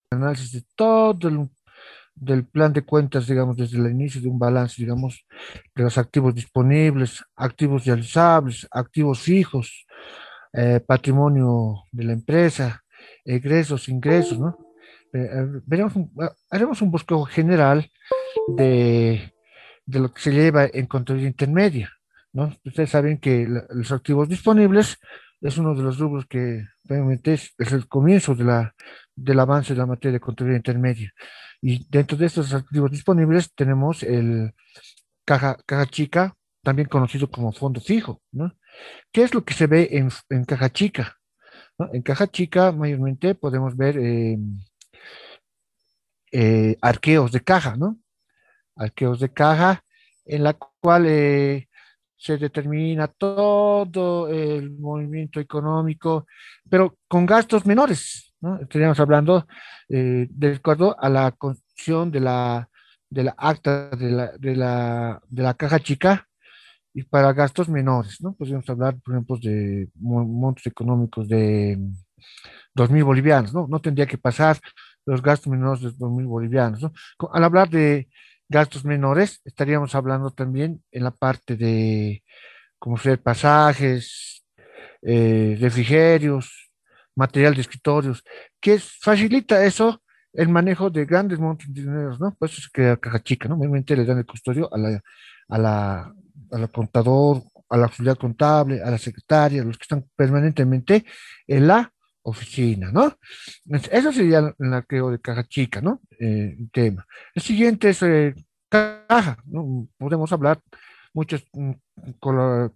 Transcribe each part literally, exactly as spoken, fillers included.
análisis de todo el del plan de cuentas, digamos, desde el inicio de un balance, digamos, de los activos disponibles, activos realizables, activos fijos, eh, patrimonio de la empresa, egresos, ingresos, ¿no? Eh, eh, veremos un- ah, haremos un bosquejo general de, de lo que se lleva en contabilidad intermedia, ¿no? Ustedes saben que la- los activos disponibles es uno de los rubros que realmente es, es el comienzo de la, del avance de la materia de contabilidad intermedia. Y dentro de estos activos disponibles tenemos el caja, caja chica, también conocido como fondo fijo, ¿no? ¿Qué es lo que se ve en, en caja chica? ¿No? En caja chica mayormente podemos ver eh, eh, arqueos de caja, ¿no? Arqueos de caja en la cual eh, se determina todo el movimiento económico, pero con gastos menores, ¿no? Estaríamos hablando eh, de acuerdo a la construcción de la, de la acta de la, de la, de la caja chica y para gastos menores, ¿no? Podríamos hablar, por ejemplo, de mon- montos económicos de dos mil bolivianos, ¿no? No tendría que pasar los gastos menores de dos mil bolivianos, ¿no? Co- Al hablar de gastos menores, estaríamos hablando también en la parte de, como ser pasajes, eh, refrigerios, material de escritorios, que es- facilita eso el manejo de grandes montos de dinero, ¿no? Pues eso es que caja chica, ¿no? Normalmente le dan el custodio a la, a la, a la contador, a la auxiliar contable, a la secretaria, los que están permanentemente en la oficina, ¿no? Entonces, eso sería el arqueo de caja chica, ¿no? Eh, el tema. El siguiente es eh, caja, ¿no? Podemos hablar muchos mm, con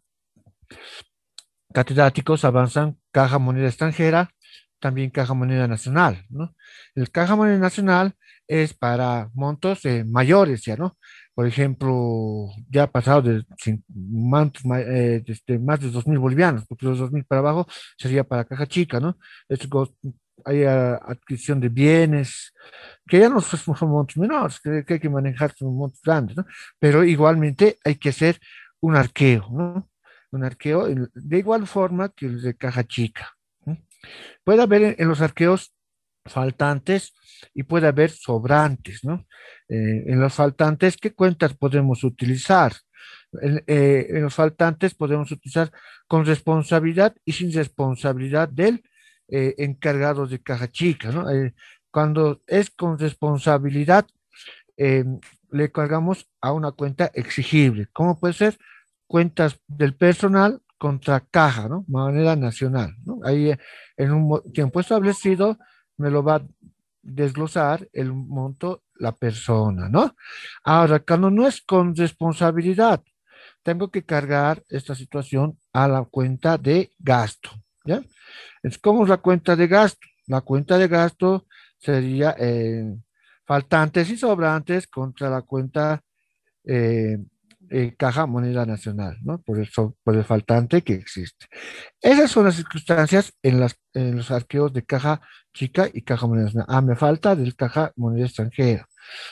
catedráticos avanzan caja moneda extranjera, también caja moneda nacional, ¿no? El caja moneda nacional es para montos eh, mayores, ya, ¿no? Por ejemplo, ya ha pasado de cin- montos ma- eh, desde más de dos mil bolivianos, porque los dos mil para abajo sería para caja chica, ¿no? Esto go- hay ah, adquisición de bienes, que ya no son son montos menores, que, que hay que manejar son montos grandes, ¿no? Pero igualmente hay que hacer un arqueo, ¿no? Un arqueo en- de igual forma que el de caja chica, ¿no? Puede haber en, en los arqueos faltantes y puede haber sobrantes, ¿no? Eh, en los faltantes, ¿qué cuentas podemos utilizar? En, eh, en los faltantes podemos utilizar con responsabilidad y sin responsabilidad del eh, encargado de caja chica, ¿no? Eh, cuando es con responsabilidad, eh, le cargamos a una cuenta exigible. ¿Cómo puede ser? Cuentas del personal contra caja, ¿no? Moneda nacional, ¿no? Ahí eh, en un mo- tiempo establecido me lo va a desglosar el monto la persona, ¿no? Ahora, cuando no es con responsabilidad, tengo que cargar esta situación a la cuenta de gasto, ¿ya? Entonces, ¿cómo es la cuenta de gasto? La cuenta de gasto sería eh, faltantes y sobrantes contra la cuenta eh, eh, caja moneda nacional, ¿no? Por el, so- por el faltante que existe. Esas son las circunstancias en, las, en los arqueos de caja chica y caja moneda nacional. Ah, me falta del caja moneda extranjera.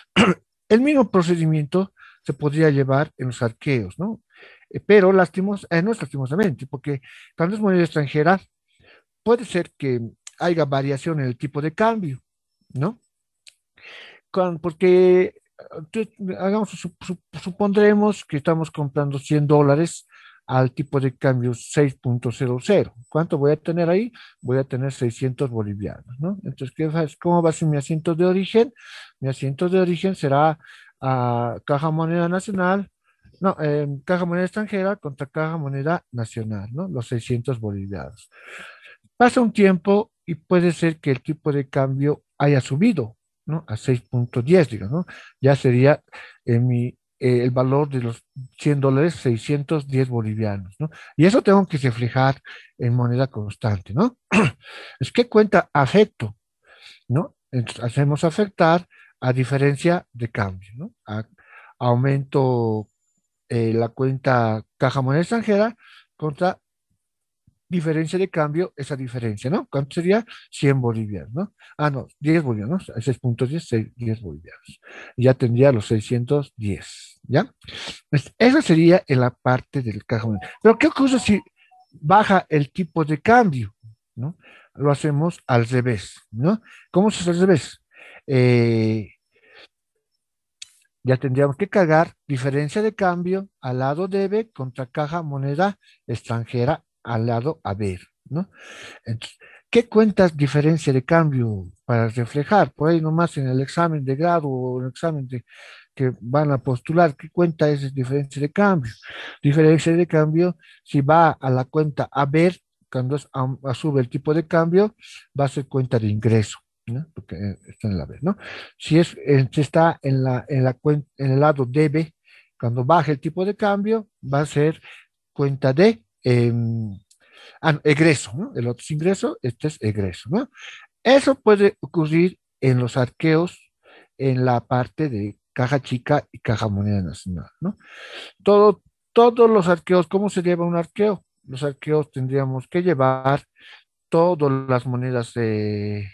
El mismo procedimiento se podría llevar en los arqueos, ¿no? Eh, Pero lastimos, eh, no es lastimosamente, porque cuando es moneda extranjera, puede ser que haya variación en el tipo de cambio, ¿no? Con- porque eh, tú- hagamos, sup- sup- supondremos que estamos comprando cien dólares al tipo de cambio seis punto cero cero. ¿Cuánto voy a tener ahí? Voy a tener seiscientos bolivianos, ¿no? Entonces, ¿qué va- ¿cómo va a ser mi asiento de origen? Mi asiento de origen será ah, caja moneda nacional, no, eh, caja moneda extranjera contra caja moneda nacional, ¿no? Los seiscientos bolivianos. Pasa un tiempo y puede ser que el tipo de cambio haya subido, ¿no? A seis punto diez, digamos, ¿no? Ya sería eh, mi, eh, el valor de los cien dólares, seiscientos diez bolivianos, ¿no? Y eso tengo que reflejar en moneda constante, ¿no? Es que cuenta afecto, ¿no? Entonces, hacemos afectar a diferencia de cambio, ¿no? A- aumento eh, la cuenta caja moneda extranjera contra diferencia de cambio, esa diferencia, ¿no? ¿Cuánto sería? cien bolivianos, ¿no? Ah, no, diez bolivianos, seis punto diez, diez bolivianos. Ya tendría los seiscientos diez, ¿ya? Pues eso sería en la parte del caja moneda. Pero ¿qué ocurre si baja el tipo de cambio, ¿no? Lo hacemos al revés, ¿no? ¿Cómo se hace al revés? eh, ya tendríamos que cargar diferencia de cambio al lado debe contra caja moneda extranjera al lado haber, ¿no? Entonces, ¿qué cuentas diferencia de cambio para reflejar? Por ahí nomás en el examen de grado o en el examen de, que van a postular, ¿qué cuenta es diferencia de cambio? Diferencia de cambio, si va a la cuenta haber, cuando es a- a sube el tipo de cambio, va a ser cuenta de ingreso, ¿no? Porque eh, está en la B, ¿no? Si es, eh, si está en la, en la cuen- en el lado debe, cuando baje el tipo de cambio, va a ser cuenta de em, ah, no, egreso, ¿no? El otro es ingreso, este es egreso, ¿no? Eso puede ocurrir en los arqueos en la parte de caja chica y caja moneda nacional, ¿no? Todo, todos los arqueos, ¿cómo se lleva un arqueo? Los arqueos tendríamos que llevar todas las monedas eh,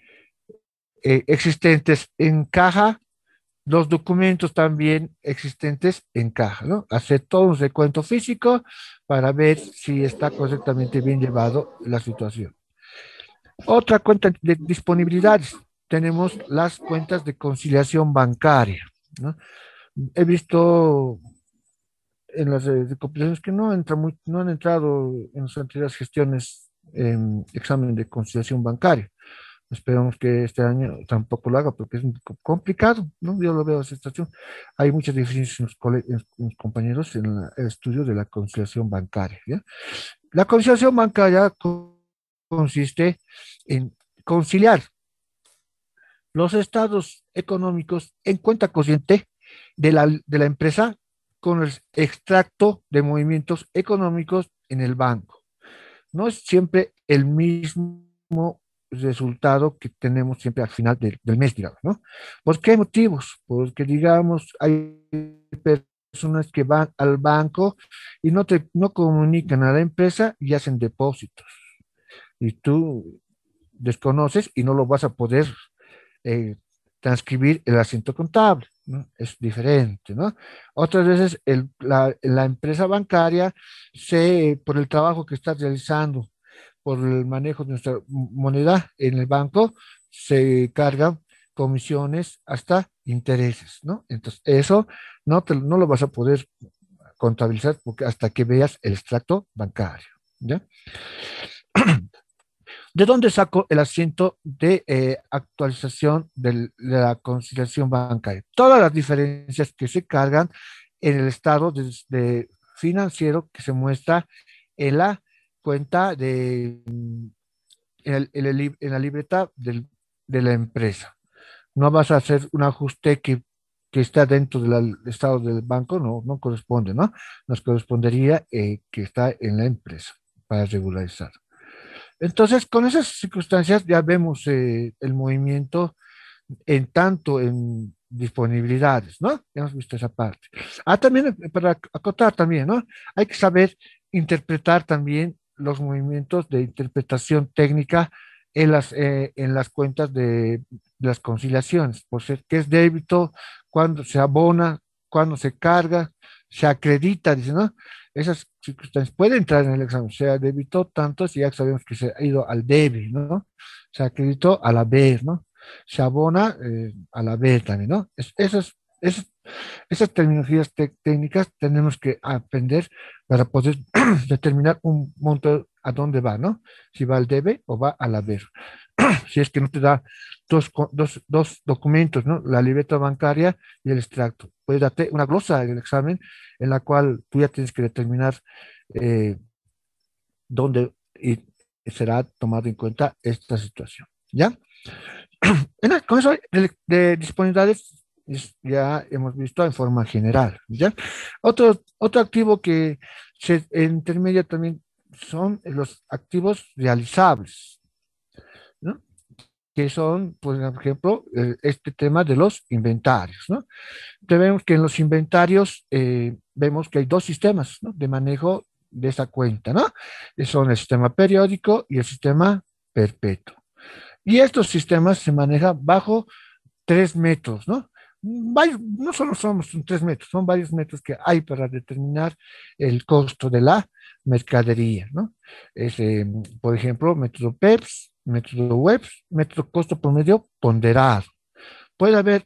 eh, existentes en caja, los documentos también existentes en caja, ¿no? Hacer todo un recuento físico para ver si está correctamente bien llevado la situación. Otra cuenta de disponibilidades. Tenemos las cuentas de conciliación bancaria, ¿no? He visto en las eh, recopilaciones que no, entra muy, no han entrado en las anteriores gestiones en examen de conciliación bancaria. Esperamos que este año tampoco lo haga porque es un poco complicado, ¿no? Yo lo veo esa situación. Hay muchas diferencias en los, cole- en los compañeros en la- el estudio de la conciliación bancaria, ¿ya? La conciliación bancaria co- consiste en conciliar los estados económicos en cuenta corriente de la, de la empresa con el extracto de movimientos económicos en el banco. No es siempre el mismo resultado que tenemos siempre al final del, del mes, digamos, ¿no? ¿Por qué motivos? Porque, digamos, hay personas que van al banco y no, te, no comunican a la empresa y hacen depósitos. Y tú desconoces y no lo vas a poder eh, transcribir el asiento contable, ¿no? Es diferente, ¿no? Otras veces el- la, la empresa bancaria, se, por el trabajo que está realizando, por el manejo de nuestra moneda en el banco, se cargan comisiones hasta intereses, ¿no? Entonces, eso no, te- no lo vas a poder contabilizar porque hasta que veas el extracto bancario, ¿ya? ¿De dónde saco el asiento de eh, actualización del- de la conciliación bancaria? Todas las diferencias que se cargan en el estado de, de financiero que se muestra en la cuenta de, mm, en, el- en el lib- en la libreta del- de la empresa. No vas a hacer un ajuste que, que está dentro del estado del banco, no, no corresponde, ¿no? Nos correspondería eh, que está en la empresa para regularizar. Entonces, con esas circunstancias ya vemos eh, el movimiento en tanto en disponibilidades, ¿no? Ya hemos visto esa parte. Ah, también eh, para acotar también, ¿no? Hay que saber interpretar también los movimientos de interpretación técnica en las, eh, en las cuentas de, de las conciliaciones, por ser que es débito, cuando se abona, cuando se carga, se acredita, dice, ¿no? Esas circunstancias pueden entrar en el examen, se debitó tanto si ya sabemos que se ha ido al debe, ¿no? Se acreditó al haber, ¿no? Se abona eh, a la B también, ¿no? Es- esas, esas, esas terminologías tec- técnicas tenemos que aprender para poder determinar un monto a dónde va, ¿no? Si va al debe o va al haber. Si es que no te da dos, co- dos, dos documentos, ¿no? La libreta bancaria y el extracto. Puede darte una glosa en el examen en la cual tú ya tienes que determinar eh, dónde y será tomado en cuenta esta situación. ¿Ya? En el- con eso de, de disponibilidades es- ya hemos visto en forma general, ¿ya? Otro, otro activo que se intermedia también son los activos realizables, ¿no? Que son, pues, por ejemplo, eh, este tema de los inventarios, ¿no? Entonces vemos que en los inventarios eh, vemos que hay dos sistemas, ¿no? De manejo de esa cuenta, ¿no? Que son el sistema periódico y el sistema perpetuo. Y estos sistemas se manejan bajo tres métodos, ¿no? Varios, no solo somos tres métodos, son varios métodos que hay para determinar el costo de la mercadería, ¿no? Es, eh, por ejemplo, método P E P S, método W E B S, método costo promedio ponderado. Puede haber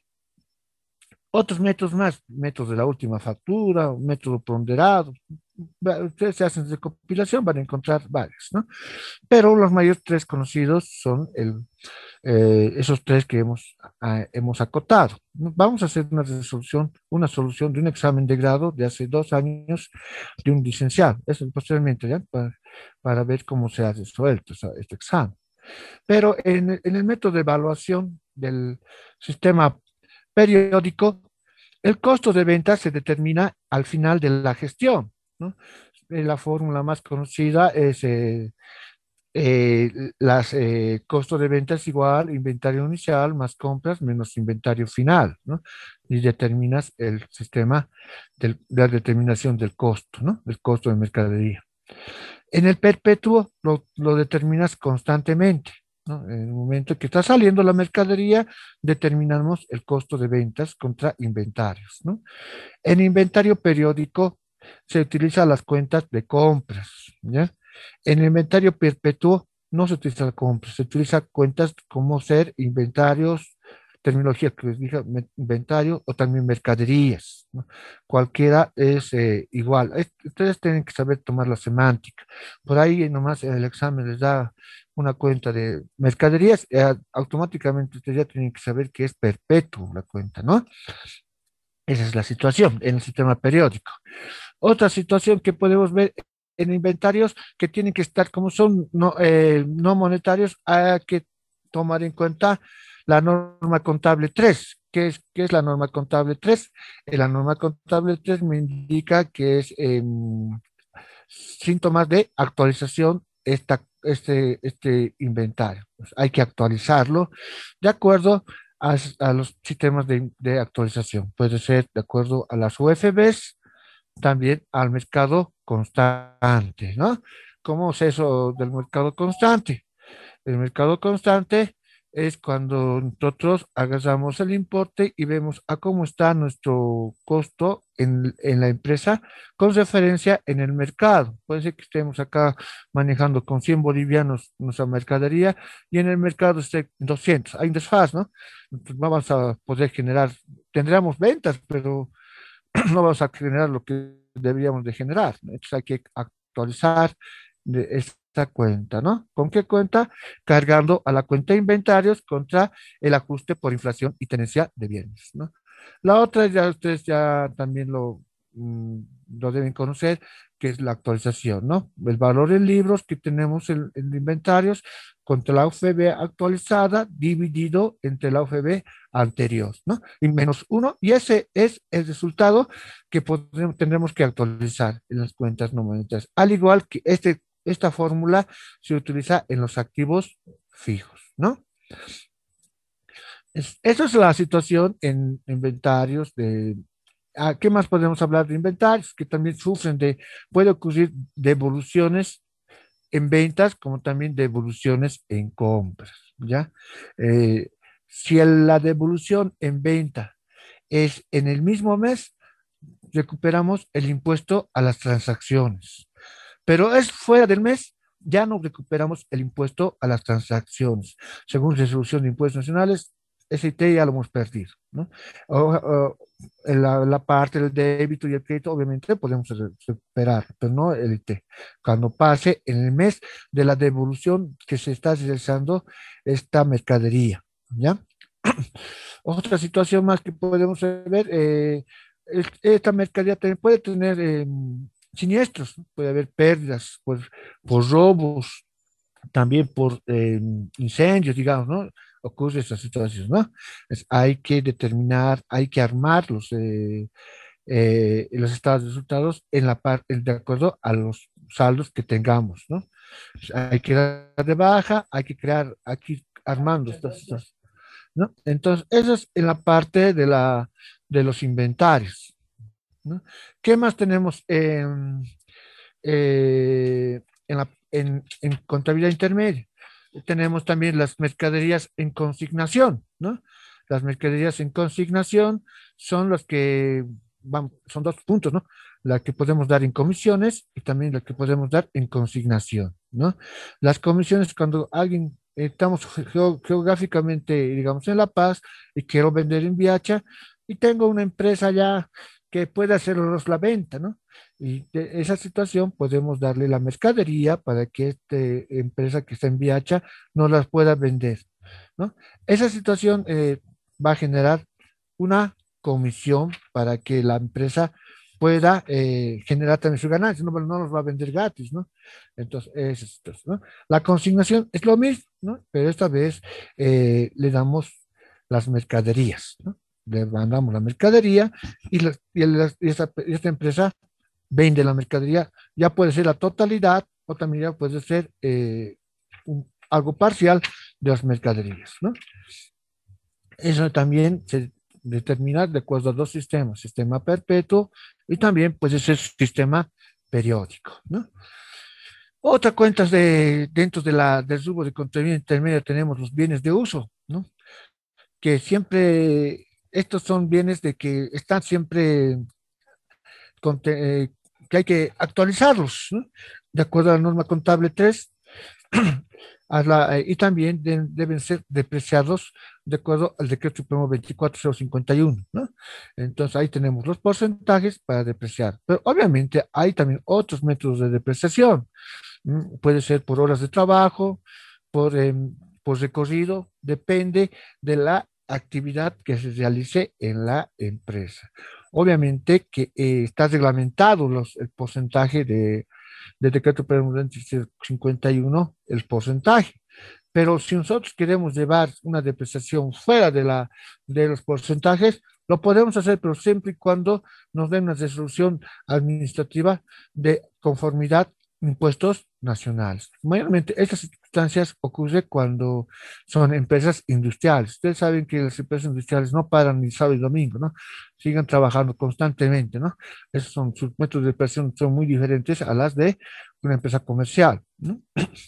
otros métodos más, métodos de la última factura, un método ponderado. Va- Ustedes se hacen recopilación, van a encontrar varios, ¿no? Pero los mayores tres conocidos son el, eh, esos tres que hemos, ah, hemos acotado. Vamos a hacer una resolución, una solución de un examen de grado de hace dos años de un licenciado. Eso posteriormente, ¿ya? Para, para ver cómo se ha resuelto esa- este examen. Pero en, el- en el método de evaluación del sistema periódico, el costo de venta se determina al final de la gestión, ¿no? Eh, La fórmula más conocida es eh, eh, las eh, costo de venta es igual inventario inicial más compras menos inventario final, ¿no? Y determinas el sistema del- de la determinación del costo, ¿no? Del costo de mercadería. En el perpetuo lo, lo determinas constantemente, ¿no? En el momento que está saliendo la mercadería, determinamos el costo de ventas contra inventarios, ¿no? En inventario periódico se utilizan las cuentas de compras, ¿ya? En el inventario perpetuo no se utiliza compras, se utiliza cuentas como ser inventarios, terminología que les dije, me- inventario o también mercaderías, ¿no? Cualquiera es eh, igual. Es- ustedes tienen que saber tomar la semántica. Por ahí nomás en el examen les da una cuenta de mercaderías, eh, automáticamente ustedes ya tienen que saber que es perpetuo la cuenta, ¿no? Esa es la situación en el sistema periódico. Otra situación que podemos ver en inventarios que tienen que estar, como son no, eh, no monetarios, hay que tomar en cuenta la norma contable tres. ¿Qué es, qué es la norma contable tres? Eh, la norma contable tres me indica que es eh, síntomas de actualización esta, este, este inventario. Pues hay que actualizarlo de acuerdo a, a los sistemas de, de actualización. Puede ser de acuerdo a las U F Bs, también al mercado constante, ¿no? ¿Cómo es eso del mercado constante? El mercado constante es cuando nosotros agarramos el importe y vemos a cómo está nuestro costo en, en la empresa con referencia en el mercado. Puede ser que estemos acá manejando con cien bolivianos nuestra mercadería y en el mercado esté doscientos. Hay un desfase, ¿no? Entonces no vamos a poder generar, tendríamos ventas, pero no vamos a generar lo que deberíamos de generar, ¿no? Entonces hay que actualizar de esta cuenta, ¿no? ¿Con qué cuenta? Cargando a la cuenta de inventarios contra el ajuste por inflación y tenencia de bienes, ¿no? La otra ya ustedes ya también lo, mm, lo deben conocer, que es la actualización, ¿no? El valor en libros que tenemos en, en inventarios contra la U F B actualizada dividido entre la U F B anterior, ¿no? Y menos uno, y ese es el resultado que podremos, tendremos que actualizar en las cuentas no monetarias. Al igual que este, esta fórmula se utiliza en los activos fijos, ¿no? Es, esa es la situación en inventarios de... ¿A qué más podemos hablar de inventarios? Que también sufren de, puede ocurrir devoluciones en ventas como también devoluciones en compras, ¿ya? Eh, si el- la devolución en venta es en el mismo mes, recuperamos el impuesto a las transacciones. Pero es fuera del mes, ya no recuperamos el impuesto a las transacciones. Según resolución de impuestos nacionales, ese I T ya lo hemos perdido, ¿no? O, o, en la, la parte del débito y el crédito, obviamente podemos re- recuperar, pero no el I T. Cuando pase en el mes de la devolución que se está realizando esta mercadería, ¿ya? Otra situación más que podemos ver, eh, es- esta mercadería también puede tener eh, siniestros, ¿no? Puede haber pérdidas por, por robos, también por eh, incendios, digamos, ¿no? Ocurre esa situación, ¿no? Es- hay que determinar, hay que armar los, eh, eh, los estados de resultados en la parte, de acuerdo a los saldos que tengamos, ¿no? Hay que dar de baja, hay que crear, aquí armando estas, estas ¿no? Entonces, eso es en la parte de, la, de los inventarios, ¿no? ¿Qué más tenemos en, eh, en, la, en, en contabilidad intermedia? Tenemos también las mercaderías en consignación, ¿no? Las mercaderías en consignación son las que van, son dos puntos, ¿no? La que podemos dar en comisiones y también la que podemos dar en consignación, ¿no? Las comisiones, cuando alguien estamos geo- geográficamente, digamos, en La Paz y quiero vender en Viacha y tengo una empresa ya que puede hacernos la venta, ¿no? Y de esa situación podemos darle la mercadería para que esta empresa que está en Viacha nos las pueda vender, ¿no? Esa situación eh, va a generar una comisión para que la empresa pueda eh, generar también su ganancia, no, no nos va a vender gratis, ¿no? Entonces, es esto, ¿no? La consignación es lo mismo, ¿no? Pero esta vez eh, le damos las mercaderías, ¿no? Le mandamos la mercadería y, la- y el- y esta, y esta empresa vende la mercadería. Ya puede ser la totalidad o también ya puede ser eh, un- algo parcial de las mercaderías, ¿no? Eso también se determina de acuerdo a dos sistemas, sistema perpetuo y también puede ser sistema periódico, ¿no? Otra cuenta de, dentro de la, del rubro de contenido intermedio tenemos los bienes de uso, ¿no? Que siempre, estos son bienes de que están siempre, conte- eh, que hay que actualizarlos, ¿no? De acuerdo a la norma contable tres a la- eh, y también de- deben ser depreciados de acuerdo al decreto supremo veinticuatro mil cincuenta y uno, ¿no? Entonces ahí tenemos los porcentajes para depreciar, pero obviamente hay también otros métodos de depreciación. ¿M? Puede ser por horas de trabajo, por, em, por recorrido, depende de la actividad que se realice en la empresa. Obviamente que eh, está reglamentado los, el porcentaje de, de decreto presidente cincuenta y uno, el porcentaje. Pero si nosotros queremos llevar una depreciación fuera de, la, de los porcentajes, lo podemos hacer, pero siempre y cuando nos den una resolución administrativa de conformidad impuestos nacionales. Mayormente estas circunstancias ocurren cuando son empresas industriales. Ustedes saben que las empresas industriales no paran ni sábado ni domingo, ¿no? Siguen trabajando constantemente, ¿no? Esos son sus métodos de presión son muy diferentes a las de una empresa comercial, ¿no?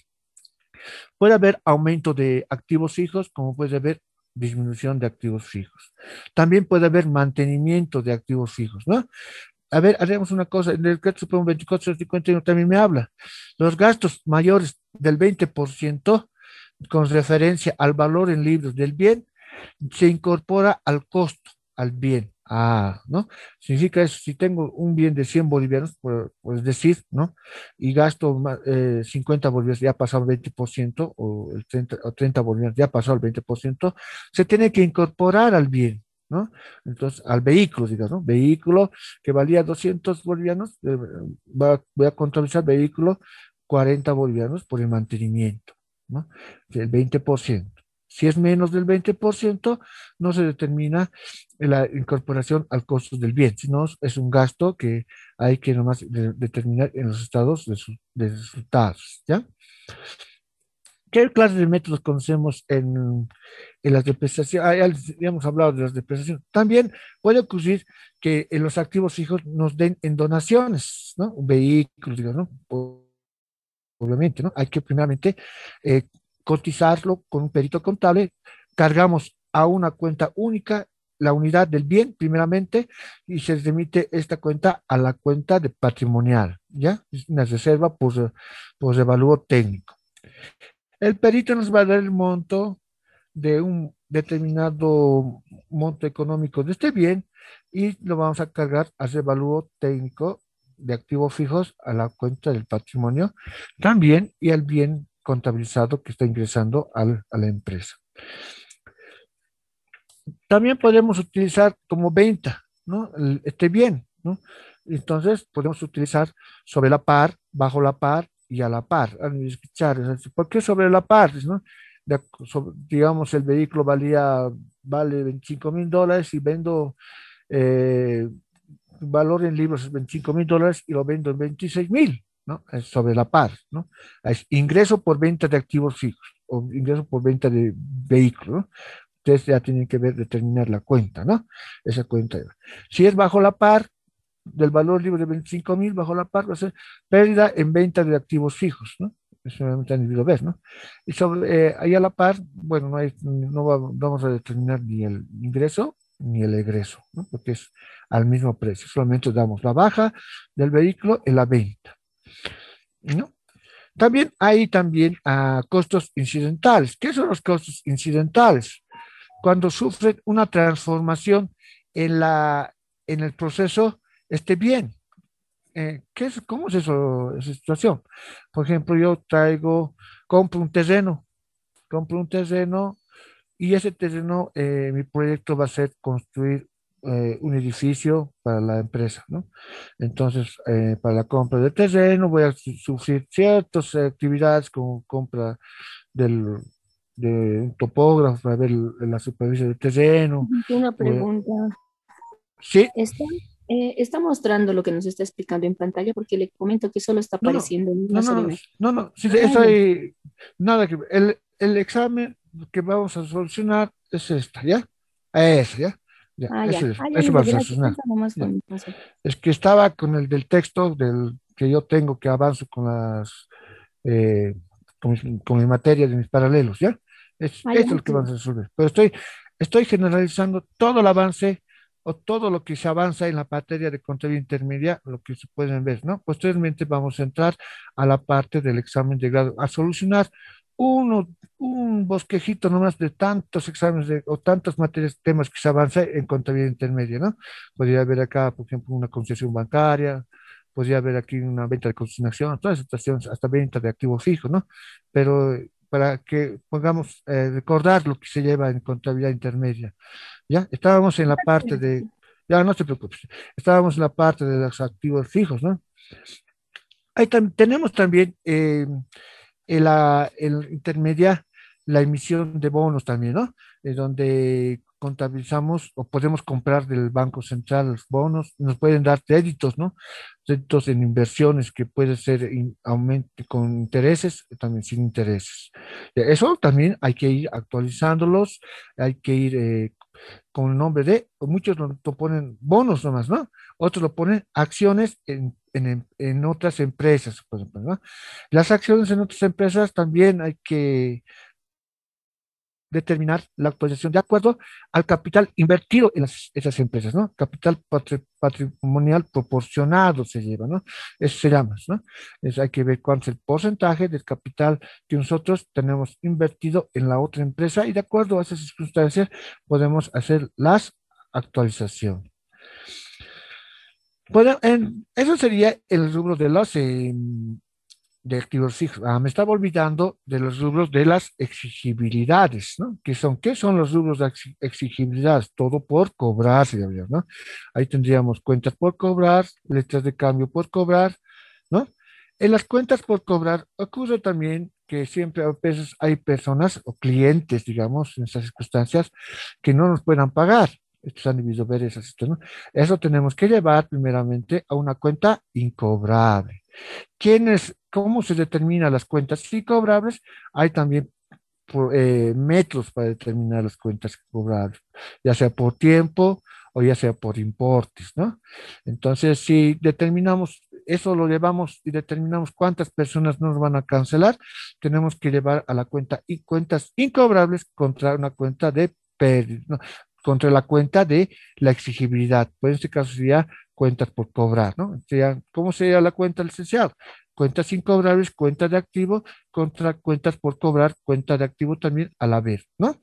Puede haber aumento de activos fijos, como puede haber disminución de activos fijos. También puede haber mantenimiento de activos fijos, ¿no? A ver, haremos una cosa, en el decreto supremo veinticuatro cincuenta y uno también me habla. Los gastos mayores del veinte por ciento con referencia al valor en libros del bien se incorpora al costo, al bien. Ah, ¿no? Significa eso, si tengo un bien de cien bolivianos, por, por decir, ¿no? Y gasto ma- eh, cincuenta bolivianos, ya pasó al veinte por ciento, o, el treinta, o treinta bolivianos, ya pasó al veinte por ciento, se tiene que incorporar al bien, ¿no? Entonces, al vehículo, digamos, ¿no? Vehículo que valía doscientos bolivianos, eh, va- voy a contabilizar vehículo cuarenta bolivianos por el mantenimiento, ¿no? El veinte por ciento. Si es menos del veinte por ciento, no se determina la incorporación al costo del bien, sino es un gasto que hay que nomás de- determinar en los estados de, su- de resultados, ¿ya? ¿Qué clases de métodos conocemos en, en las depreciaciones? Ah, ya, les- ya hemos hablado de las depreciaciones. También puede ocurrir que en los activos fijos nos den en donaciones, ¿no? Un vehículo, digamos, ¿no? Obviamente, ¿no? Hay que primeramente eh, cotizarlo con un perito contable, cargamos a una cuenta única la unidad del bien, primeramente, y se remite esta cuenta a la cuenta de patrimonial, ¿ya? Es una reserva por, por revalúo técnico. El perito nos va a dar el monto de un determinado monto económico de este bien y lo vamos a cargar a revalúo técnico de activos fijos a la cuenta del patrimonio también y al bien contabilizado que está ingresando al- a la empresa. También podemos utilizar como venta, ¿no? El- este bien, ¿no? Entonces podemos utilizar sobre la par, bajo la par y a la par. Han de escuchar, es ¿por qué sobre la par? ¿No? De ac- sobre- digamos, el vehículo valía, vale veinticinco mil dólares y vendo eh, valor en libros es veinticinco mil dólares y lo vendo en veintiséis mil, ¿no? Es sobre la par, ¿no? Es ingreso por venta de activos fijos o ingreso por venta de vehículos, ¿no? Ustedes ya tienen que ver, determinar la cuenta, ¿no? Esa cuenta. Si es bajo la par, del valor libre de veinticinco mil, bajo la par, va a ser pérdida en venta de activos fijos, ¿no? Eso no han debido ver, ¿no? Y sobre, eh, ahí a la par, bueno, no, hay, no, va- no vamos a determinar ni el ingreso ni el egreso, ¿no? Porque es al mismo precio, solamente damos la baja del vehículo en la venta, ¿no? También hay también ah, costos incidentales. ¿Qué son los costos incidentales? Cuando sufren una transformación en la, en el proceso, esté bien. Eh, ¿qué es, cómo es eso, esa situación? Por ejemplo, yo traigo, compro un terreno, compro un terreno y ese terreno, eh, mi proyecto va a ser construir eh, un edificio para la empresa, ¿no? Entonces, eh, para la compra del terreno voy a su- sufrir ciertas eh, actividades como compra del, de un topógrafo para ver el- la superficie del terreno. Una voy- pregunta. sí, ¿Está, eh, está mostrando lo que nos está explicando en pantalla? Porque le comento que solo está no, no, apareciendo en no, una no, sola no, imagen. no, no, sí, sí, Ah, eso ya. hay nada que ver. El, el examen que vamos a solucionar es esta, ¿ya? Eso, ¿ya? Ya, Ah, ya. eso es, Ah, ya, eso listo. vamos a Gracias. solucionar. Eso nomás Ya. con mi paso. Es que estaba con el del texto del que yo tengo que avanzo con las eh, con, mis, con mi materia de mis paralelos, ¿ya? Es, Ah, ya, esto es lo que sí. vamos a resolver. Pero estoy, estoy generalizando todo el avance o todo lo que se avanza en la materia de contabilidad intermedia, lo que se pueden ver, ¿no? Posteriormente vamos a entrar a la parte del examen de grado, a solucionar uno, un bosquejito nomás de tantos exámenes de, o tantas materias, temas que se avanza en contabilidad intermedia, ¿no? Podría haber acá, por ejemplo, una concesión bancaria, podría haber aquí una venta de consignación, todas esas situaciones, hasta venta de activos fijos, ¿no? Pero eh, para que podamos eh, recordar lo que se lleva en contabilidad intermedia, ¿ya? Estábamos en la parte de, ya no se preocupe, estábamos en la parte de los activos fijos, ¿no? Ahí tam- tenemos también eh, en la, en intermedia la emisión de bonos también, ¿no? Es donde contabilizamos o podemos comprar del Banco Central los bonos, nos pueden dar créditos, ¿no? Créditos en inversiones que puede ser in- aumente con intereses, también sin intereses. Eh, Eso también hay que ir actualizándolos, hay que ir eh, con el nombre de, muchos lo, lo ponen bonos nomás, ¿no? Otros lo ponen acciones en, en, en otras empresas, por ejemplo, ¿no? Las acciones en otras empresas también hay que determinar la actualización de acuerdo al capital invertido en las, esas empresas, ¿no? Capital patri- patrimonial proporcionado se lleva, ¿no? Eso se llama, ¿no? Es, hay que ver cuánto es el porcentaje del capital que nosotros tenemos invertido en la otra empresa y de acuerdo a esas circunstancias podemos hacer las actualizaciones. Bueno, en, eso sería el rubro de los eh, de activos fijos. Ah, me estaba olvidando de los rubros de las exigibilidades, ¿no? ¿Qué son? ¿Qué son los rubros de exi- exigibilidades? Todo por cobrar, señorías, ¿no? Ahí tendríamos cuentas por cobrar, letras de cambio por cobrar, ¿no? En las cuentas por cobrar ocurre también que siempre a veces hay personas o clientes, digamos, en estas circunstancias, que no nos puedan pagar. Estos han debido ver esa situación, ¿no? Eso tenemos que llevar primeramente a una cuenta incobrable. ¿Quiénes, cómo se determinan las cuentas incobrables? Hay también por, eh, métodos para determinar las cuentas cobrables, ya sea por tiempo o ya sea por importes, ¿no? Entonces, si determinamos, eso lo llevamos y determinamos cuántas personas nos van a cancelar, tenemos que llevar a la cuenta y cuentas incobrables contra una cuenta de pérdida, ¿no? Contra la cuenta de la exigibilidad. Pues en este caso sería cuentas por cobrar, ¿no? Sería, ¿cómo sería la cuenta licenciado? Cuentas incobrables, cuenta de activo contra cuentas por cobrar, cuenta de activo también a la vez, ¿no?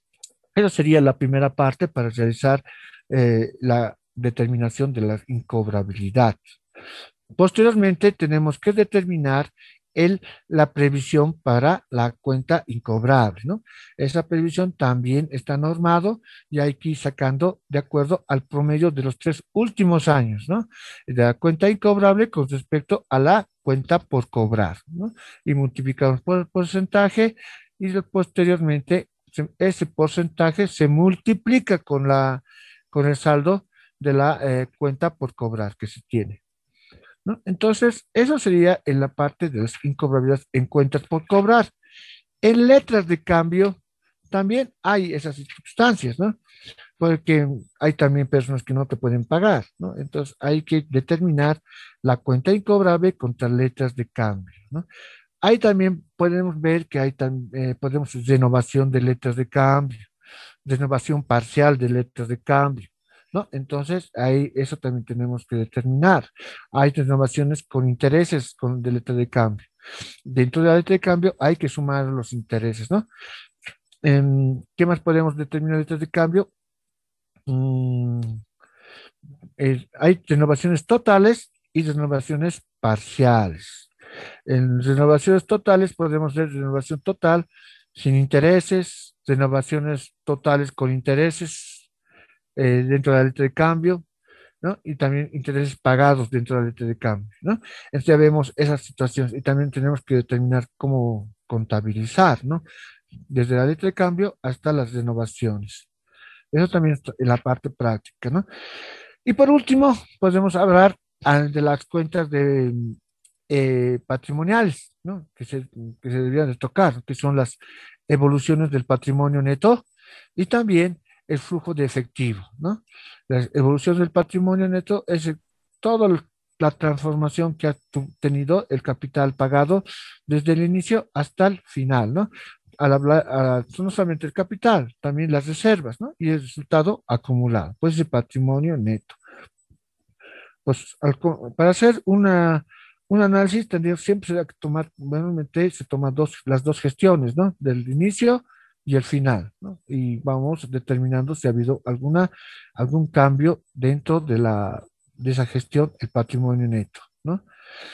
Esa sería la primera parte para realizar eh, la determinación de la incobrabilidad. Posteriormente, tenemos que determinar el, la previsión para la cuenta incobrable, ¿no? Esa previsión también está normado y hay que ir sacando de acuerdo al promedio de los tres últimos años, ¿no? De la cuenta incobrable con respecto a la cuenta por cobrar, ¿no? Y multiplicamos por el porcentaje y posteriormente se- ese porcentaje se multiplica con la, con el saldo de la eh, cuenta por cobrar que se tiene. ¿No? Entonces, eso sería en la parte de las incobrabilidades en cuentas por cobrar. En letras de cambio también hay esas circunstancias, ¿no? Porque hay también personas que no te pueden pagar, ¿no? Entonces, hay que determinar la cuenta incobrable contra letras de cambio, ¿no? Ahí también podemos ver que hay tam- eh, podemos renovación de letras de cambio, renovación parcial de letras de cambio, ¿no? Entonces, ahí eso también tenemos que determinar. Hay renovaciones con intereses con, de letra de cambio. Dentro de la letra de cambio hay que sumar los intereses, ¿no? Em, ¿qué más podemos determinar letras de cambio? Mm, eh, hay renovaciones totales y renovaciones parciales. En renovaciones totales podemos ver renovación total sin intereses, renovaciones totales con intereses eh, dentro de la letra de cambio, ¿no? Y también intereses pagados dentro de la letra de cambio, ¿no? Entonces ya vemos esas situaciones y también tenemos que determinar cómo contabilizar, ¿no? Desde la letra de cambio hasta las renovaciones. Eso también está en la parte práctica, ¿no? Y por último, podemos hablar ah, de las cuentas de eh, patrimoniales, ¿no? Que se, que se deberían de tocar, que son las evoluciones del patrimonio neto y también el flujo de efectivo, ¿no? La evolución del patrimonio neto es el- toda el- la transformación que ha tu- tenido el capital pagado desde el inicio hasta el final, ¿no? Al hablar, a- no solamente el capital, también las reservas, ¿no? Y el resultado acumulado, pues el patrimonio neto. Pues al co- para hacer una, un análisis tendría siempre que tomar, normalmente se toman dos, las dos gestiones, ¿no? Del inicio y el final, ¿no? Y vamos determinando si ha habido alguna, algún cambio dentro de la, de esa gestión, el patrimonio neto, ¿no?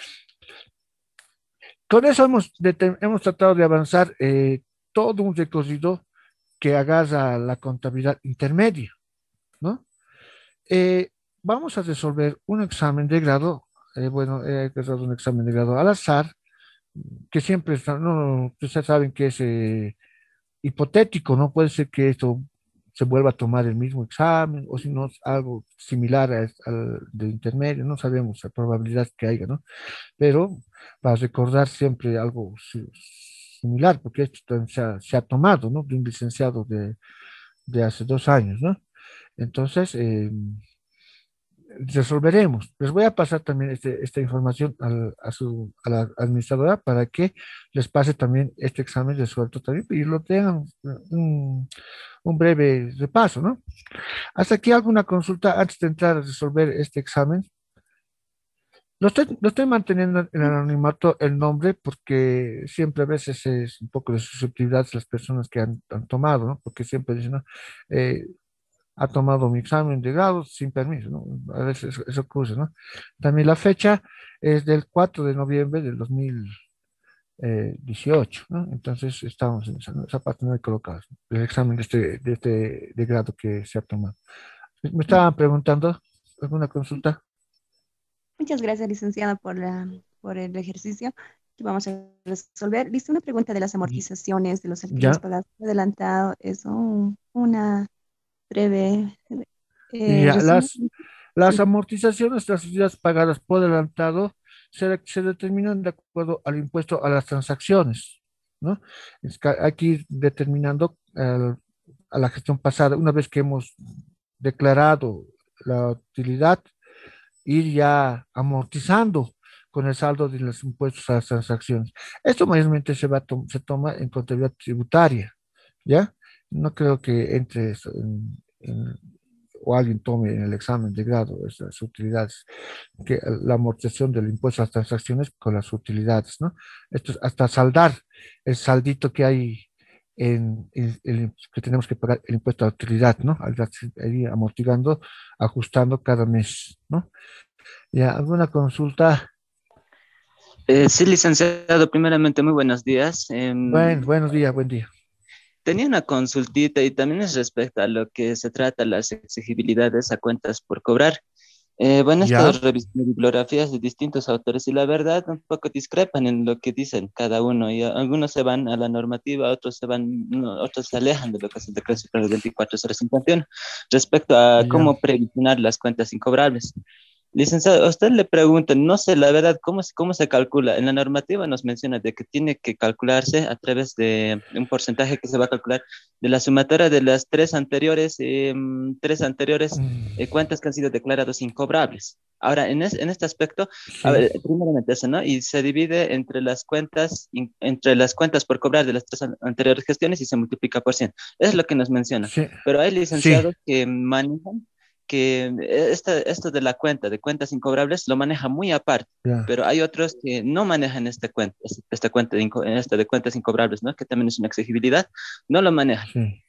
Con eso hemos, deter- hemos tratado de avanzar eh, todo un recorrido que agarra la contabilidad intermedia, ¿no? Eh, vamos a resolver un examen de grado, eh, bueno, he resolver un examen de grado al azar, que siempre está, no, ustedes saben que es eh, hipotético, no puede ser que esto se vuelva a tomar el mismo examen, o si no, es algo similar a- al de intermedio, no sabemos la probabilidad que haya, ¿no? Pero para recordar siempre algo si- similar, porque esto también se ha, se ha tomado, ¿no? De un licenciado de, de hace dos años, ¿no? Entonces, eh, resolveremos. Les voy a pasar también este- esta información al- a, su, a la administradora para que les pase también este examen resuelto también y lo tengan un, un breve repaso, ¿no? Hasta aquí alguna consulta antes de entrar a resolver este examen. Lo estoy, lo estoy manteniendo en el anonimato el nombre porque siempre a veces es un poco de susceptibilidad las personas que han, han tomado, ¿no? Porque siempre dicen, ¿no? Eh, ha tomado mi examen de grado sin permiso, ¿no? A veces eso, eso ocurre, ¿no? También la fecha es del cuatro de noviembre del dos mil dieciocho, ¿no? Entonces estamos en esa, esa parte no hay colocados, ¿no? El examen de este, de este de grado que se ha tomado. Me estaban preguntando, ¿alguna consulta? Muchas gracias, licenciada, por la, por el ejercicio que vamos a resolver. Dice una pregunta de las Y- amortizaciones de los alquileres Ya, pagados por adelantado. Es un- una breve y eh, ya, resumen. las, las Sí. amortizaciones, las utilidades pagadas por adelantado, se, se determinan de acuerdo al impuesto a las transacciones, ¿no? Es que hay que ir determinando eh, a la gestión pasada, una vez que hemos declarado la utilidad, ir ya amortizando con el saldo de los impuestos a las transacciones. Esto mayormente se va a to- se toma en contabilidad tributaria, ¿ya? No creo que entre eso en, en- o alguien tome en el examen de grado esas utilidades, que la amortización del impuesto a las transacciones con las utilidades, ¿no? Esto es hasta saldar el saldito que hay en, en- en- que tenemos que pagar el impuesto a la utilidad, ¿no? Al ir amortizando, ajustando cada mes, ¿no? Ya, ¿alguna consulta? Eh, sí, licenciado, primeramente, muy buenos días. Buen, Em, buenos días, buen día. tenía una consultita y también es respecto a lo que se trata las exigibilidades a cuentas por cobrar. Eh, bueno, he estado Ya, revisando bibliografías de distintos autores y la verdad un poco discrepan en lo que dicen cada uno y a- algunos se van a la normativa, otros se van, no, otros se alejan de lo que es el decreto supremo veinticuatro cero cincuenta y uno respecto a ya. cómo previsionar las cuentas incobrables. Licenciado, a usted le preguntan, no sé la verdad cómo, se- cómo se calcula. En la normativa nos menciona de que tiene que calcularse a través de un porcentaje que se va a calcular de la sumatoria de las tres anteriores, em, tres anteriores eh, Mm, cuentas que han sido declarados incobrables. Ahora, en, es- en este aspecto, a sí, ver, primeramente eso, ¿no? Y se divide entre las cuentas, in- entre las cuentas por cobrar de las tres an- anteriores gestiones y se multiplica por cien. Es lo que nos menciona. sí, Pero hay sí, licenciados que manejan que esta, esto de la cuenta, de cuentas incobrables, lo maneja muy aparte, Ya, pero hay otros que no manejan esta cuenta, esta esta cuenta de, inco- esta de cuentas incobrables, ¿no? Que también es una exigibilidad, no lo manejan. sí,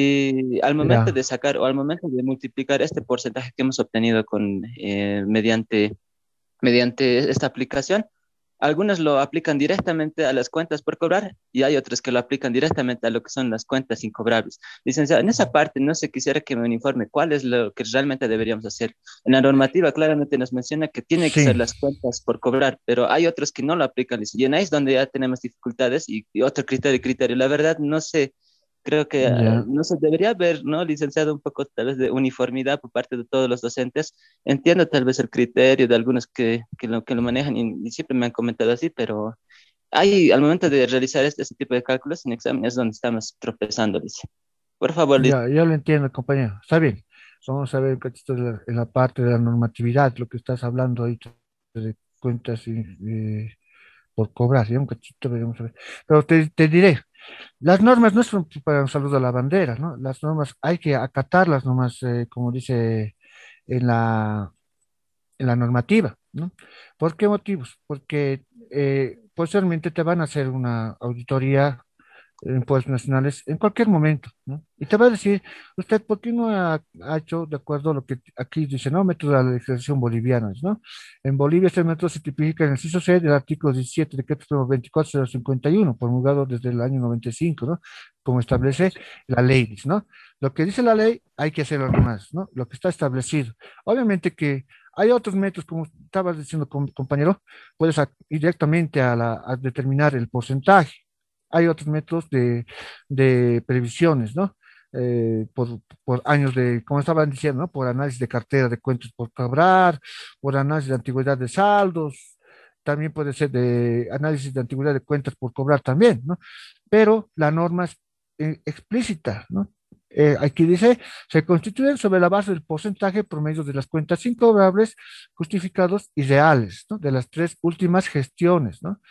Y al momento ya, de sacar o al momento de multiplicar este porcentaje que hemos obtenido con, eh, mediante, mediante esta aplicación, algunos lo aplican directamente a las cuentas por cobrar y hay otros que lo aplican directamente a lo que son las cuentas incobrables. Licenciado, en esa parte no se quisiera que me informe cuál es lo que realmente deberíamos hacer. En la normativa claramente nos menciona que tiene que ser sí, las cuentas por cobrar, pero hay otros que no lo aplican. Y en ahí es donde ya tenemos dificultades y, y otro criterio, criterio. La verdad, no sé. Creo que eh, ya, no se debería haber, ¿no? Licenciado, un poco tal vez de uniformidad por parte de todos los docentes. Entiendo tal vez el criterio de algunos que, que, lo, que lo manejan y, y siempre me han comentado así, pero hay, al momento de realizar este, este tipo de cálculos en examen es donde estamos tropezando, dice. Por favor, lic- ya, ya lo entiendo, compañero. Está bien. Vamos a ver un cachito de la- en la parte de la normatividad, lo que estás hablando ahí de cuentas y, eh, por cobrar, ya un cachito, veremos a ver. Pero te, te diré, las normas no son para un saludo a la bandera, ¿no? Las normas hay que acatarlas nomás, eh, como dice en la, en la normativa, ¿no? ¿Por qué motivos? Porque eh, posteriormente te van a hacer una auditoría en impuestos nacionales en cualquier momento, ¿no? Y te va a decir, usted, ¿por qué no ha, ha hecho de acuerdo a lo que aquí dice, ¿no? Método de la legislación boliviana, ¿no? En Bolivia este método se tipifica en el inciso C del artículo diecisiete, decreto número veinticuatro cero cincuenta y uno, promulgado desde el año noventa y cinco, ¿no? Como establece la ley, dice, ¿no? Lo que dice la ley hay que hacerlo nomás, ¿no? Lo que está establecido. Obviamente que hay otros métodos, como estabas diciendo, com- compañero, puedes a- ir directamente a, la, a determinar el porcentaje. Hay otros métodos de, de previsiones, ¿no? Eh, por, por años de, como estaban diciendo, ¿no? Por análisis de cartera de cuentas por cobrar, por análisis de antigüedad de saldos, también puede ser de análisis de antigüedad de cuentas por cobrar también, ¿no? Pero la norma es eh, explícita, ¿no? Eh, aquí dice, se constituyen sobre la base del porcentaje promedio de las cuentas incobrables, justificados y reales, ¿no? De las tres últimas gestiones, ¿no?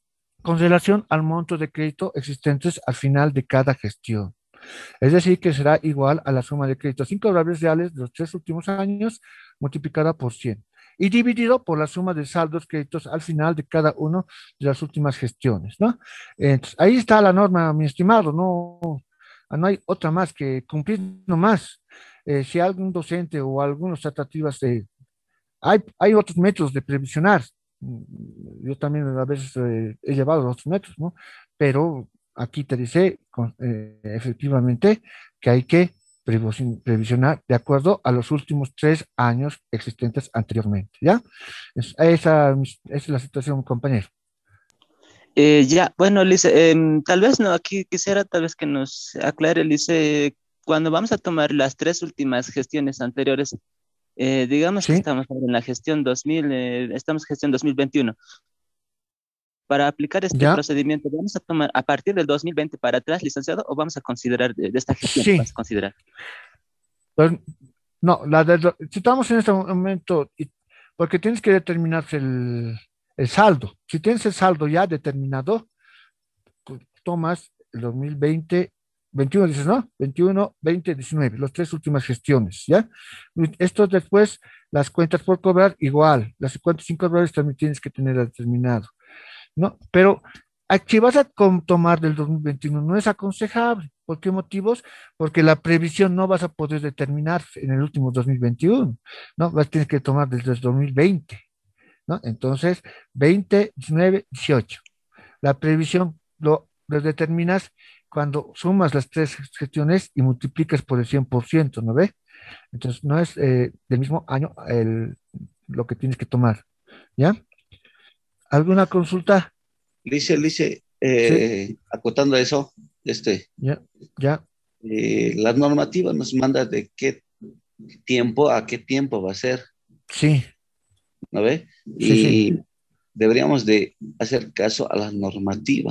Con relación al monto de crédito existentes al final de cada gestión. Es decir, que será igual a la suma de créditos incobrables reales de los tres últimos años multiplicada por cien y dividido por la suma de saldos créditos al final de cada una de las últimas gestiones, ¿no? Entonces, ahí está la norma, mi estimado, no, no hay otra más que cumplir nomás. Eh, si algún docente o algunas tratativas de hay, hay otros métodos de previsionar. Mm, Yo también a veces eh, he llevado otros métodos, ¿no? Pero aquí te dice con- eh, efectivamente que hay que prevision- previsionar de acuerdo a los últimos tres años existentes anteriormente, ¿ya? Es- esa, esa es la situación, compañero. Eh, ya, bueno, Lice, em, tal vez no, aquí quisiera tal vez que nos aclare, Lice, cuando vamos a tomar las tres últimas gestiones anteriores, eh, digamos que Sí, estamos ahora en la gestión dos mil, eh, estamos en gestión dos mil veintiuno. Para aplicar este ya, procedimiento, ¿vamos a tomar a partir del dos mil veinte para atrás, licenciado, o vamos a considerar de, de esta gestión? sí. Vamos a considerar. Pues, no, la de, si estamos en este momento, y- porque tienes que determinarse el, el saldo. Si tienes el saldo ya determinado, cu- tomas el dos mil veinte, veintiuno dices, ¿no? veintiuno, veinte, diecinueve, las tres últimas gestiones, ¿ya? Y esto después, las cuentas por cobrar, igual, las cuentas sin cobrar también tienes que tener determinado, ¿no? Pero aquí vas a com- tomar del dos mil veintiuno, no es aconsejable. ¿Por qué motivos? Porque la previsión no vas a poder determinar en el último dos mil veintiuno, ¿no? Vas a tener que tomar desde el dos mil veinte, ¿no? Entonces, veinte, diecinueve, dieciocho. La previsión lo, lo determinas cuando sumas las tres gestiones y multiplicas por el cien por ciento, ¿no ve? Entonces, no es eh, del mismo año el, lo que tienes que tomar, ¿ya? ¿Alguna consulta? Lice, Lice, Sí, eh, acotando eso, este, ya, ya, eh, la normativa nos manda de qué tiempo a qué tiempo va a ser, sí, ¿no ve? sí, sí, Y deberíamos de hacer caso a la normativa.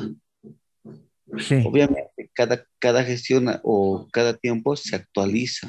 sí, Obviamente, cada, cada gestión o cada tiempo se actualiza.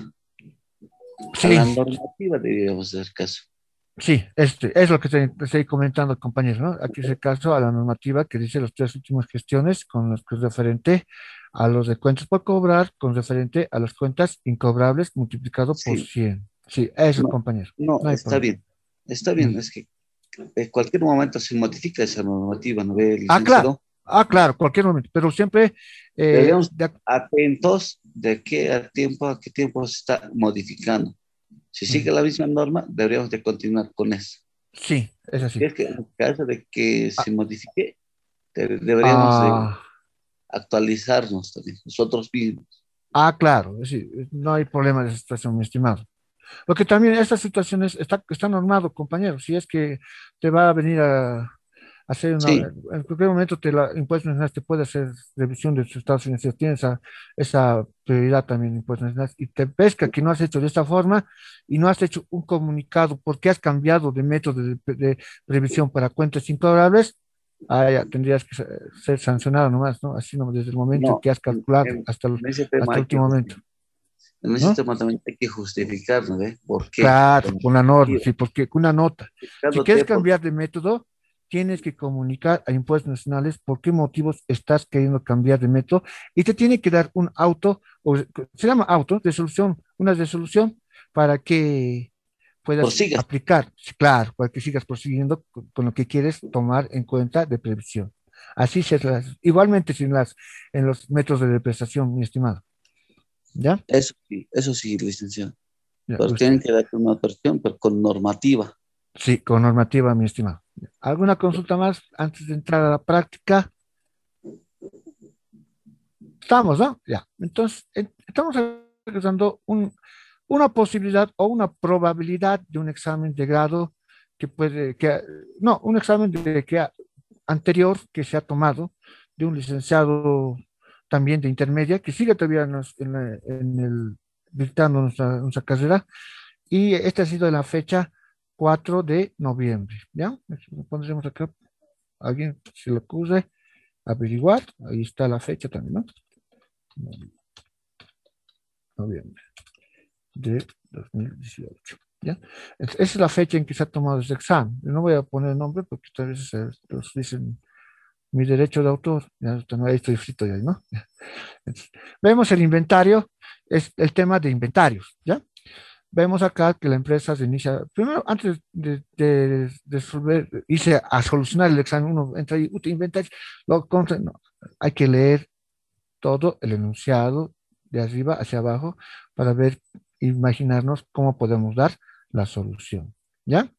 A sí, la normativa deberíamos hacer caso. sí, este, es lo que te, te estoy comentando, compañeros, ¿no? Aquí es el caso a la normativa que dice las tres últimas gestiones con los que es referente a los de cuentas por cobrar, con referente a las cuentas incobrables multiplicado por Sí, cien, Sí, eso, No, compañero. no, No hay está problema. bien, está bien, Mm. es que en cualquier momento se modifica esa normativa, ¿no ve, Ah, claro. licenciado? Ah, claro, cualquier momento. Pero siempre, eh, Deberíamos de ac- atentos de qué a tiempo, a qué tiempo se está modificando. Si mm, sigue la misma norma, deberíamos de continuar con eso. sí, es Si así. es que en caso de que Ah, se modifique, de- deberíamos de ah, actualizarnos también, nosotros mismos. ah, claro, sí, no hay problema de esa situación, mi estimado. Porque también estas situaciones está, está normado, compañero. Si es que te va a venir a hacer una, Sí, en cualquier momento te la Impuestos Nacionales te puede hacer revisión de tus estados financieros, tienes esa, esa prioridad también Impuestos Nacionales y te pesca que no has hecho de esta forma y no has hecho un comunicado porque has cambiado de método de, de previsión para cuentas impagables, ah, ya, tendrías que ser, ser sancionado nomás, ¿no? Así no, desde el momento en no, que has en, calculado en- hasta el, en ese tema hasta el hay que último momento, justificar, en ese ¿no? tema también hay que justificar, ¿no ve? ¿Por qué? Claro, Con con la norma, motivo, sí, porque con una nota. Si quieres justificándote por, cambiar de método, tienes que comunicar a Impuestos Nacionales por qué motivos estás queriendo cambiar de método y te tiene que dar un auto, o se llama auto, de solución, una resolución para que por puedas sigas. aplicar, sí, claro, para que sigas prosiguiendo con, con lo que quieres tomar en cuenta de previsión. Así se hace. Igualmente sin las, en los métodos de depreciación, mi estimado. ¿Ya? Eso sí, eso sí, licenciado. Ya, Pero usted. tienen que darte una autorización, pero con normativa. Sí, con normativa, mi estimado. ¿Alguna consulta más antes de entrar a la práctica? Estamos, ¿no? Ya. Entonces, en- estamos realizando un, una posibilidad o una probabilidad de un examen de grado que puede, que, no, un examen de, que ha- anterior que se ha tomado de un licenciado también de intermedia, que sigue todavía en, los- en la- en el dictando nuestra, nuestra carrera, y esta ha sido la fecha cuatro de noviembre, ¿ya? Lo pondremos acá, alguien se le ocurre averiguar, ahí está la fecha también, ¿no? Noviembre de dos mil dieciocho, ¿ya? Es- Esa es la fecha en que se ha tomado ese examen. Yo no voy a poner el nombre porque tal vez eh, los dicen mi derecho de autor, ya está, no, ahí estoy frito ya, ¿no? Entonces, vemos el inventario, es el tema de inventarios, ¿ya? Vemos acá que la empresa se inicia, primero, antes de, de, de resolver, irse a solucionar el examen, uno entra ahí, "Uy, inventario, lo contra", no, hay que leer todo el enunciado de arriba hacia abajo para ver, imaginarnos cómo podemos dar la solución, ¿ya?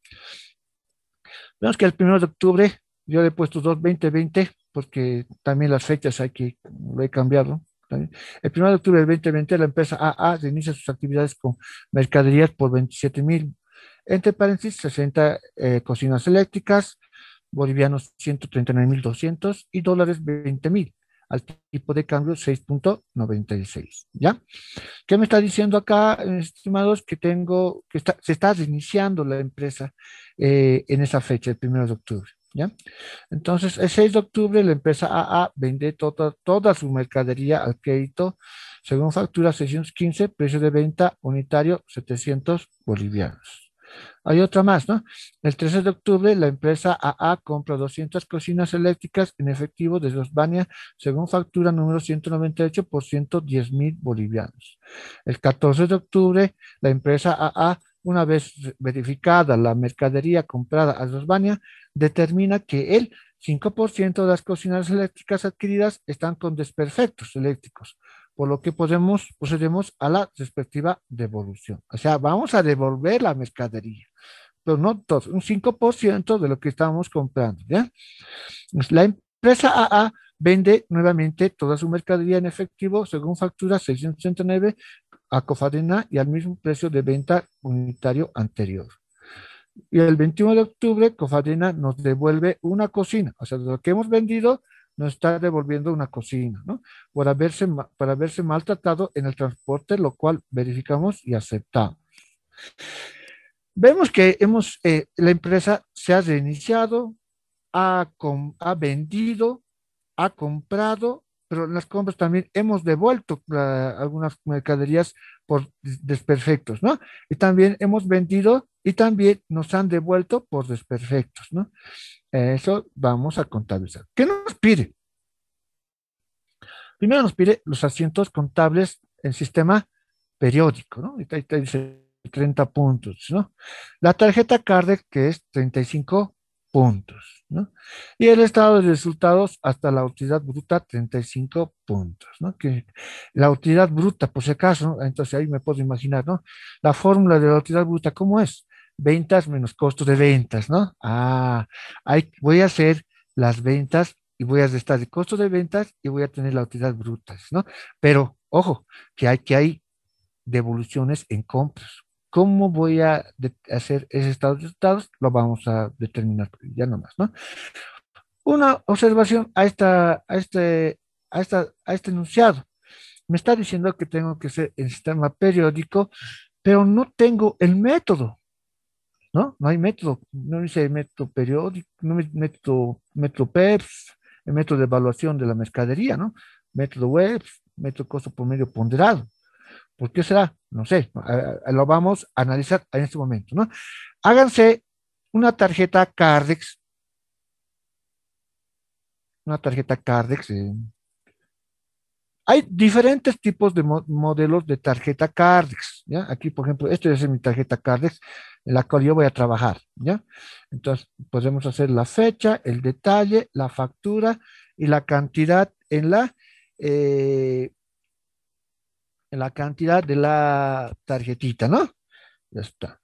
Vemos que el primero de octubre, yo le he puesto dos veinte veinte porque también las fechas hay que, lo he cambiado. También. El primero de octubre del dos mil veinte, la empresa A A reinicia sus actividades con mercaderías por veintisiete mil, entre paréntesis, sesenta eh, cocinas eléctricas, bolivianos ciento treinta y nueve mil doscientos y dólares veinte mil, al tipo de cambio seis punto noventa y seis, ¿ya? ¿Qué me está diciendo acá, estimados? Que tengo, que está, se está reiniciando la empresa eh, en esa fecha, el primero de octubre, ¿ya? Entonces, el seis de octubre, la empresa A A vende toda, toda su mercadería al crédito, según factura seiscientos quince, precio de venta unitario setecientos bolivianos. Hay otra más, ¿no? El trece de octubre, la empresa A A compra doscientas cocinas eléctricas en efectivo de Sosbania, según factura número ciento noventa y ocho por ciento diez mil bolivianos. El catorce de octubre, la empresa A A, una vez verificada la mercadería comprada a Sosbania, determina que el cinco por ciento de las cocinas eléctricas adquiridas están con desperfectos eléctricos, por lo que podemos, procedemos a la respectiva devolución. O sea, vamos a devolver la mercadería, pero no todo, un cinco por ciento de lo que estamos comprando, ¿ya? La empresa A A vende nuevamente toda su mercadería en efectivo según factura seiscientos ochenta y nueve a Cofadena y al mismo precio de venta unitario anterior. Y el veintiuno de octubre, Cofadena nos devuelve una cocina, o sea, de lo que hemos vendido, nos está devolviendo una cocina, ¿no? Por haberse, por haberse maltratado en el transporte, lo cual verificamos y aceptamos. Vemos que hemos, eh, la empresa se ha reiniciado, ha, com, ha vendido, ha comprado, pero en las compras también hemos devuelto uh, algunas mercaderías por desperfectos, ¿no? Y también hemos vendido y también nos han devuelto por desperfectos, ¿no? Eso vamos a contabilizar. ¿Qué nos pide? Primero nos pide los asientos contables en sistema periódico, ¿no? Ahí, ahí dice treinta puntos, ¿no? La tarjeta Cardex, que es treinta y cinco puntos, ¿no? Y el estado de resultados hasta la utilidad bruta, treinta y cinco puntos, ¿no? Que la utilidad bruta, por si acaso, ¿no? Entonces ahí me puedo imaginar, ¿no? La fórmula de la utilidad bruta, ¿cómo es? Ventas menos costo de ventas, ¿no? Ah, ahí voy a hacer las ventas y voy a restar el costo de ventas y voy a tener la utilidad bruta, ¿no? Pero, ojo, que hay que hay devoluciones en compras. ¿Cómo voy a de- hacer ese estado de resultados? Lo vamos a determinar ya nomás, ¿no? Una observación a, esta, a, este, a, esta, a este enunciado. Me está diciendo que tengo que hacer el sistema periódico, pero no tengo el método, ¿no? No hay método. No dice método periódico, no hay método, método PEPS, el método de evaluación de la mercadería, ¿no? Método WEBS, método costo por medio ponderado. ¿Por qué será? No sé, eh, lo vamos a analizar en este momento, ¿no? Háganse una tarjeta Cardex, una tarjeta Cardex. eh. Hay diferentes tipos de mo- modelos de tarjeta Cardex, ¿ya? Aquí, por ejemplo, esta es mi tarjeta Cardex en la cual yo voy a trabajar, ¿ya? Entonces, podemos hacer la fecha, el detalle, la factura y la cantidad en la, eh, en la cantidad de la tarjetita, ¿no? Ya está.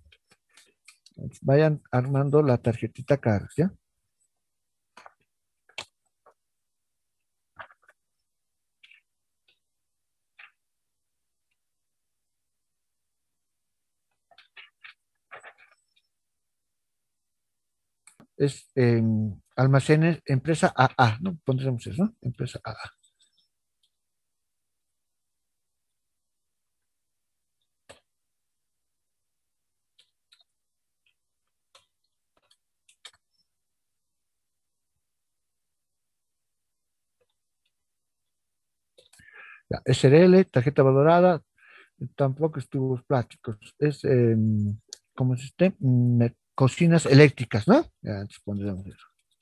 Vayan armando la tarjetita Cardex, ¿ya? Es em, almacenes, empresa A A, ¿no? Pondremos eso, ¿no? Empresa A A. Ya, S R L, tarjeta valorada, tampoco es tubos plásticos, es, em, ¿cómo se dice? Mm, cocinas eléctricas, ¿no? Ya, entonces pondremos eso.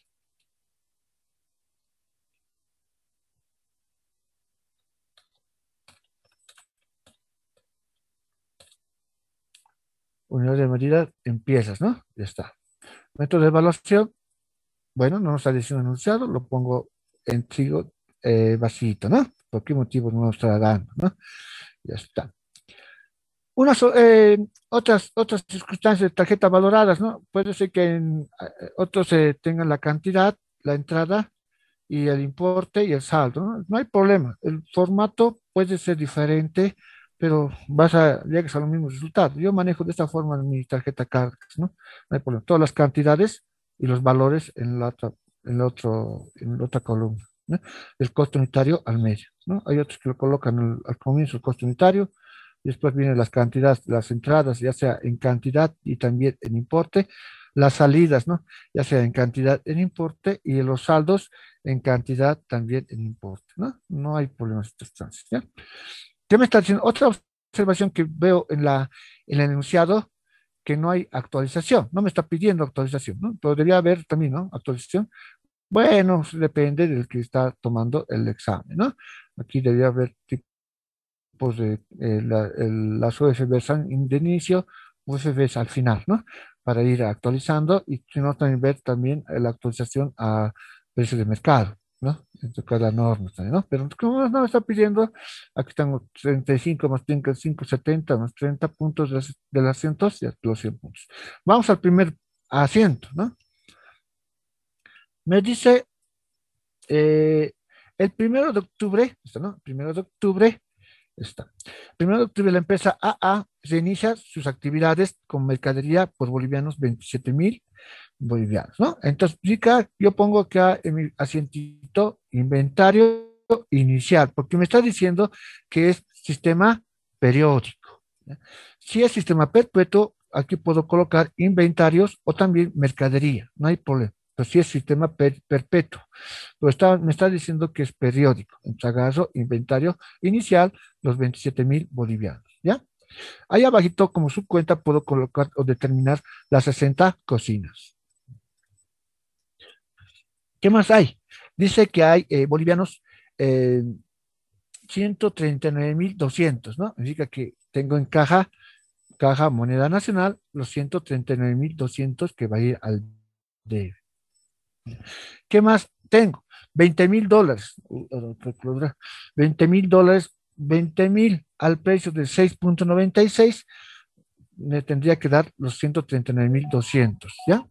Unidad de medida en piezas, ¿no? Ya está. Método de evaluación, bueno, no nos está diciendo anunciado, lo pongo en trigo eh, vasito, ¿no? ¿Por qué motivo no nos está dando, ¿no? Ya está. Unas, eh, otras, otras circunstancias de tarjeta valoradas, ¿no? Puede ser que en, eh, otros eh, tengan la cantidad, la entrada y el importe y el saldo, ¿no? No hay problema. El formato puede ser diferente, pero vas a, llegas a los mismos resultados. Yo manejo de esta forma mi tarjeta Cardex, ¿no? No hay problema. Todas las cantidades y los valores en la otra, en la otro, en la otra columna, ¿no? El costo unitario al medio, ¿no? Hay otros que lo colocan al, al comienzo, el costo unitario, y después vienen las cantidades, las entradas, ya sea en cantidad y también en importe, las salidas, ¿no? Ya sea en cantidad, en importe, y los saldos en cantidad también en importe, ¿no? No hay problemas de estas transiciones, ¿ya? ¿Qué me está diciendo? Otra observación que veo en la, en el enunciado, que no hay actualización, no me está pidiendo actualización, ¿no? Podría haber también, ¿no? Actualización. Bueno, depende del que está tomando el examen, ¿no? Aquí debería haber tipos de eh, la- el- las U F Bs de inicio, U F Bs al final, ¿no? Para ir actualizando y si no, también ver también eh, la actualización a precio de mercado, ¿no? En cada norma también, ¿no? Pero como no me está pidiendo, aquí tengo treinta y cinco más treinta y cinco, setenta más treinta puntos de, las- del asiento, ya los cien puntos. Vamos al primer asiento, ¿no? Me dice eh, el primero de octubre, ¿esto, no? Primero de octubre, está. Primero de octubre, la empresa A A reinicia sus actividades con mercadería por bolivianos veintisiete mil bolivianos, ¿no? Entonces, chica, yo pongo acá en mi asientito inventario inicial, porque me está diciendo que es sistema periódico, ¿ya? Si es sistema perpetuo, aquí puedo colocar inventarios o también mercadería, no hay problema. Pero si es sistema per- perpetuo, pero está, me está diciendo que es periódico. Entonces agarro inventario inicial, los veintisiete mil bolivianos, ¿ya? Ahí abajito, como subcuenta, puedo colocar o determinar las sesenta cocinas. ¿Qué más hay? Dice que hay eh, bolivianos eh, ciento treinta y nueve mil doscientos, ¿no? Significa que tengo en caja Caja Moneda Nacional, los ciento treinta y nueve mil doscientos que va a ir al D F. ¿Qué más tengo? veinte mil dólares. veinte mil dólares, veinte mil al precio de seis punto noventa y seis, me tendría que dar los ciento treinta y nueve mil doscientos, ¿ya?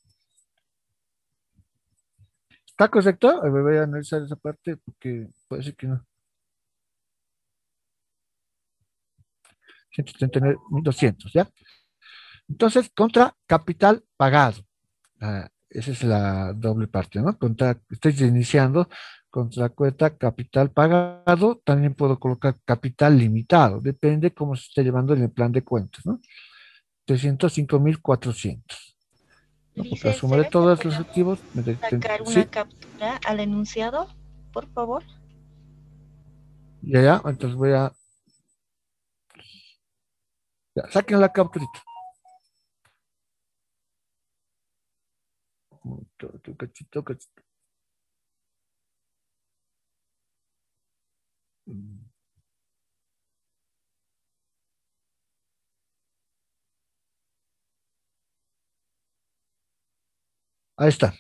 ¿Está correcto? A ver, voy a analizar esa parte porque puede ser que no. ciento treinta y nueve mil doscientos, ¿ya? Entonces, contra capital pagado. Ah, esa es la doble parte, ¿no? Contra, estoy iniciando contra cuenta capital pagado, también puedo colocar capital limitado, depende cómo se esté llevando en el plan de cuentas, ¿no? trescientos cinco mil cuatrocientos. ¿No? Porque la suma de Licenciada, todos los ¿podemos activos, me de- ten- sacar una sí, captura al enunciado, por favor? ya, ya, entonces voy a, ya, saquen la capturita. Tu- tu cachito, cachito. Mm. Ahí está.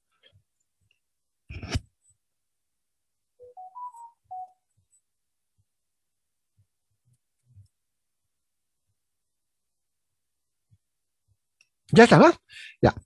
Ya está, ¿no? Ya.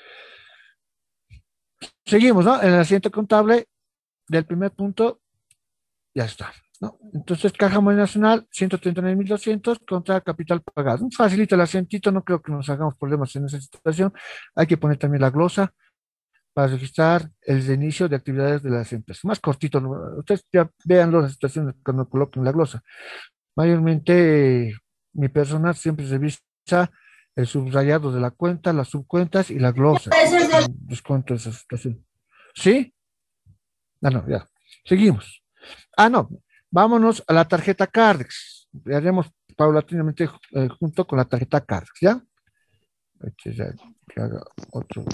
Seguimos, ¿no? En el asiento contable del primer punto, ya está, ¿no? Entonces, Caja Moneda Nacional, ciento treinta y nueve mil doscientos contra capital pagado. Facilita el acentito, no creo que nos hagamos problemas en esa situación. Hay que poner también la glosa para registrar el inicio de actividades de las empresas. Más cortito, ¿no? Ustedes ya vean las situaciones cuando coloquen la glosa. Mayormente, eh, mi personal siempre revisa el subrayado de la cuenta, las subcuentas y la glosa. Descuento esa situación. ¿Sí? No, no, ya. Seguimos. Ah, no. Vámonos a la tarjeta Cardex. Le haremos paulatinamente eh, junto con la tarjeta Cardex, ¿ya? Este ya, que haga otro.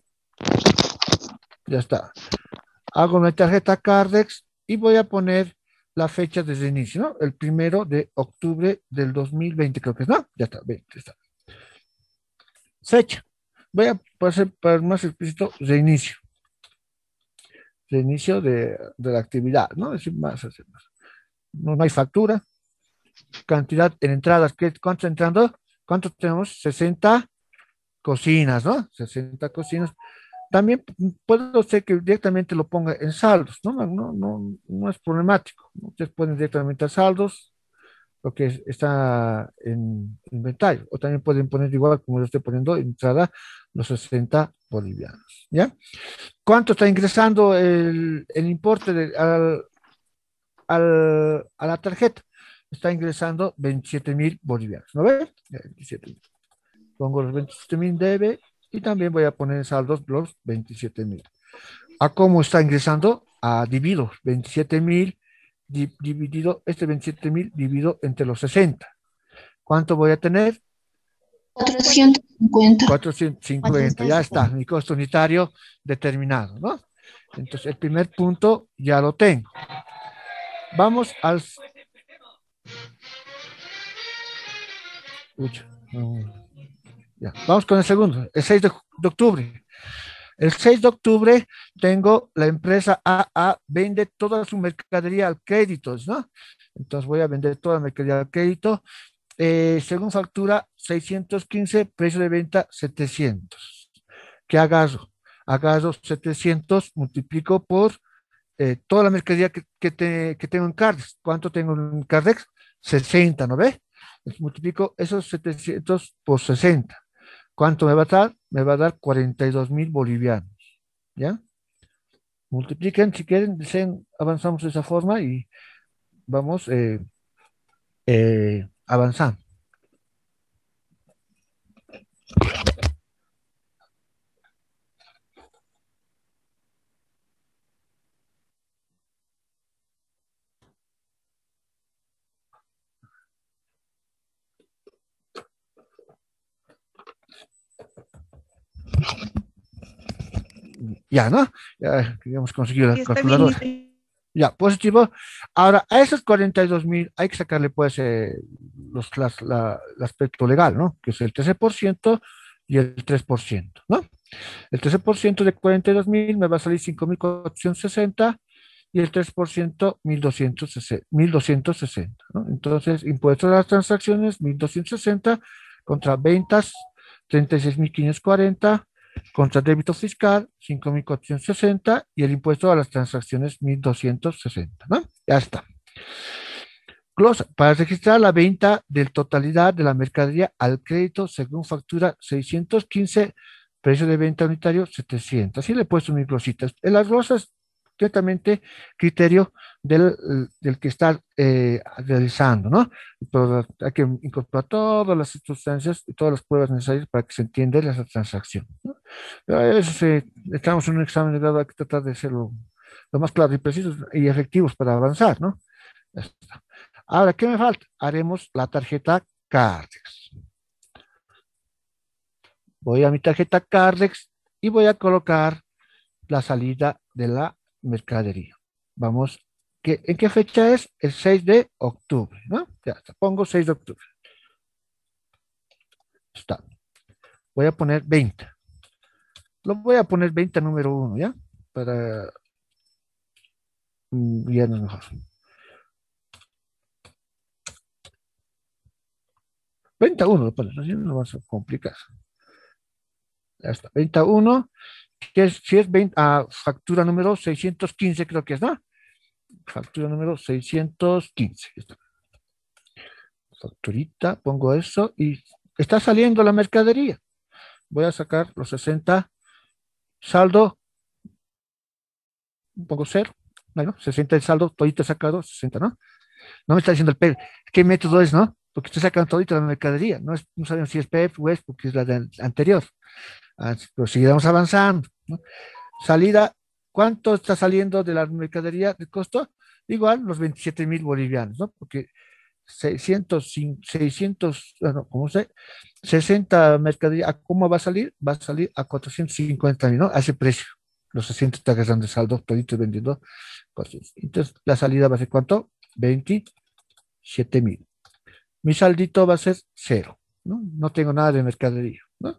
Ya está. Hago mi tarjeta Cardex y voy a poner la fecha desde el inicio, ¿no? El primero de octubre del dos mil veinte, creo que es, ¿no? Ya está, veinte, está. Fecha. Voy a pasar para más explícito de inicio. De inicio de, de la actividad, ¿no? Es decir, más, hacer más. No, no hay factura. Cantidad en entradas. ¿qué, ¿Cuánto entrando? ¿Cuánto tenemos? sesenta cocinas, ¿no? sesenta cocinas. También puedo ser que directamente lo ponga en saldos, ¿no? No, no, no, no es problemático. Ustedes ponen directamente a saldos lo que es- está en inventario. O también pueden poner igual como lo estoy poniendo, entrada los sesenta bolivianos, ¿ya? ¿Cuánto está ingresando el, el importe de, al, al- a la tarjeta? Está ingresando veintisiete mil bolivianos, ¿no ves? veintisiete mil. Pongo los veintisiete mil debe y también voy a poner en saldos los veintisiete mil. ¿A cómo está ingresando? A divido veintisiete mil di- dividido, este veintisiete mil dividido entre los sesenta. ¿Cuánto voy a tener? cuatrocientos cincuenta. cuatrocientos cincuenta, ya está, mi costo unitario determinado, ¿no? Entonces, el primer punto ya lo tengo. Vamos al... Uy, no, ya. Vamos con el segundo, el seis de, de octubre. El seis de octubre tengo la empresa A A vende toda su mercadería al crédito, ¿no? Entonces voy a vender toda la mercadería al crédito. Eh, según factura, seiscientos quince, precio de venta setecientos. ¿Qué agarro? Agarro setecientos, multiplico por eh, toda la mercadería que, que, te- que tengo en Cardex. ¿Cuánto tengo en Cardex? sesenta, ¿no ve? Entonces, multiplico esos setecientos por sesenta. ¿Cuánto me va a dar? Me va a dar cuarenta y dos mil bolivianos, ¿ya? Multipliquen, si quieren, deseen, avanzamos de esa forma y vamos eh, eh, avanzando. Ya, ¿no? Ya, ya hemos conseguido la Sí, está bien, calculadora. licenciada. Ya, positivo. Ahora, a esos cuarenta y dos mil hay que sacarle, pues, eh, los, las- la- el aspecto legal, ¿no? Que es el trece por ciento y el tres por ciento, ¿no? El trece por ciento de cuarenta y dos mil me va a salir cinco mil cuatrocientos sesenta y el tres por ciento mil doscientos sesenta, mil doscientos sesenta, ¿no? Entonces, impuestos a las transacciones, mil doscientos sesenta contra ventas, treinta y seis mil quinientos cuarenta contra débito fiscal, cinco mil cuatrocientos sesenta y el impuesto a las transacciones, mil doscientos sesenta, ¿no? Ya está. Glosa, para registrar la venta del totalidad de la mercadería al crédito según factura seiscientos quince, precio de venta unitario setecientos. Así le he puesto mis glositas. En las glosas, directamente criterio del, del que está eh, realizando, ¿no? Pero hay que incorporar todas las circunstancias y todas las pruebas necesarias para que se entienda esa transacción, ¿no? Pero eso, eh, estamos en un examen de grado, hay que tratar de hacerlo lo más claro y precisos y efectivos para avanzar, ¿no? Ya está. Ahora, ¿qué me falta? Haremos la tarjeta Cardex. Voy a mi tarjeta Cardex y voy a colocar la salida de la mercadería. Vamos, ¿qué, ¿en qué fecha es? El seis de octubre, ¿no? Ya está, pongo seis de octubre. Está. Voy a poner veinte. Lo voy a poner veinte número uno, ¿ya? Para mm, guiarnos mejor. veintiuno, lo pones, así no vas a complicar. Ya está, veintiuno, que es, si es veinte, ah, factura número seiscientos quince, creo que es, ¿no? Factura número seiscientos quince. Está. Facturita, pongo eso y está saliendo la mercadería. Voy a sacar los sesenta, saldo, pongo cero, bueno, sesenta el saldo, todito sacado, sesenta, ¿no? No me está diciendo el P E P. ¿Qué método es, no? Porque estoy sacando todito la mercadería. No, es, no sabemos si es P E P o es porque es la de anterior. Ah, pero seguiremos avanzando, ¿no? Salida, ¿cuánto está saliendo de la mercadería de costo? Igual los veintisiete mil bolivianos, ¿no? Porque seiscientos, seiscientos, bueno, ¿cómo se? sesenta mercadería, ¿a cómo va a salir? Va a salir a cuatrocientos cincuenta mil, ¿no? A ese precio. Los sesenta está gastando de saldo, todito vendiendo. Entonces, la salida va a ser ¿cuánto? veintisiete mil. Mi saldito va a ser cero, ¿no? No tengo nada de mercadería, ¿no?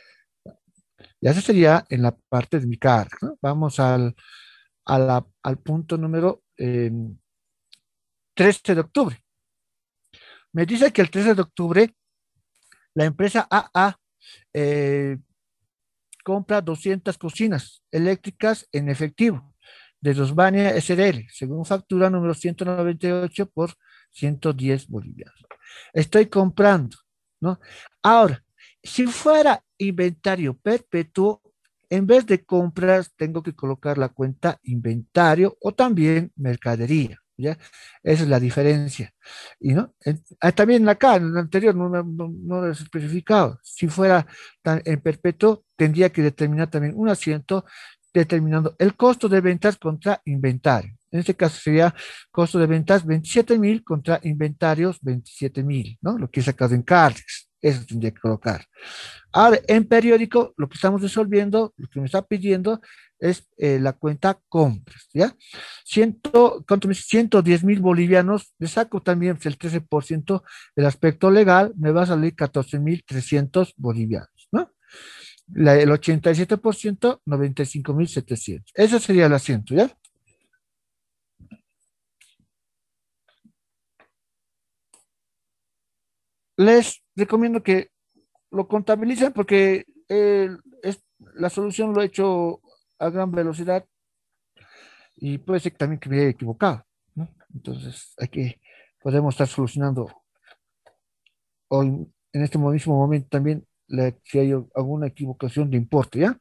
Y eso sería en la parte de mi carga, ¿no? Vamos al, a la- al punto número eh, trece de octubre. Me dice que el trece de octubre la empresa A A eh, compra doscientas cocinas eléctricas en efectivo de Dosbania S D L, según factura número ciento noventa y ocho por ciento diez bolivianos. Estoy comprando, ¿no? Ahora, si fuera inventario perpetuo, en vez de compras, tengo que colocar la cuenta inventario o también mercadería, ¿ya? Esa es la diferencia. Y no, en, ah, también acá, en el anterior, no, no, no, no lo he especificado. Si fuera tan, en perpetuo, tendría que determinar también un asiento determinando el costo de ventas contra inventario. En este caso sería costo de ventas veintisiete mil contra inventarios veintisiete mil, ¿no? Lo que he sacado en Cardex. Eso tendría que colocar. Ahora, en periódico, lo que estamos resolviendo, lo que me está pidiendo es eh, la cuenta compras, ¿ya? Ciento, ¿cuánto me dice? ciento diez mil bolivianos, le saco también el trece por ciento del aspecto legal, me va a salir catorce mil trescientos bolivianos, ¿no? La, el ochenta y siete por ciento, noventa y cinco mil setecientos. Ese sería el asiento, ¿ya? Les recomiendo que lo contabilicen porque eh, es, la solución lo he hecho a gran velocidad y puede ser también que me haya equivocado, ¿no? Entonces, hay que, podemos estar solucionando hoy, en este mismo momento también, la, si hay alguna equivocación de importe, ¿ya?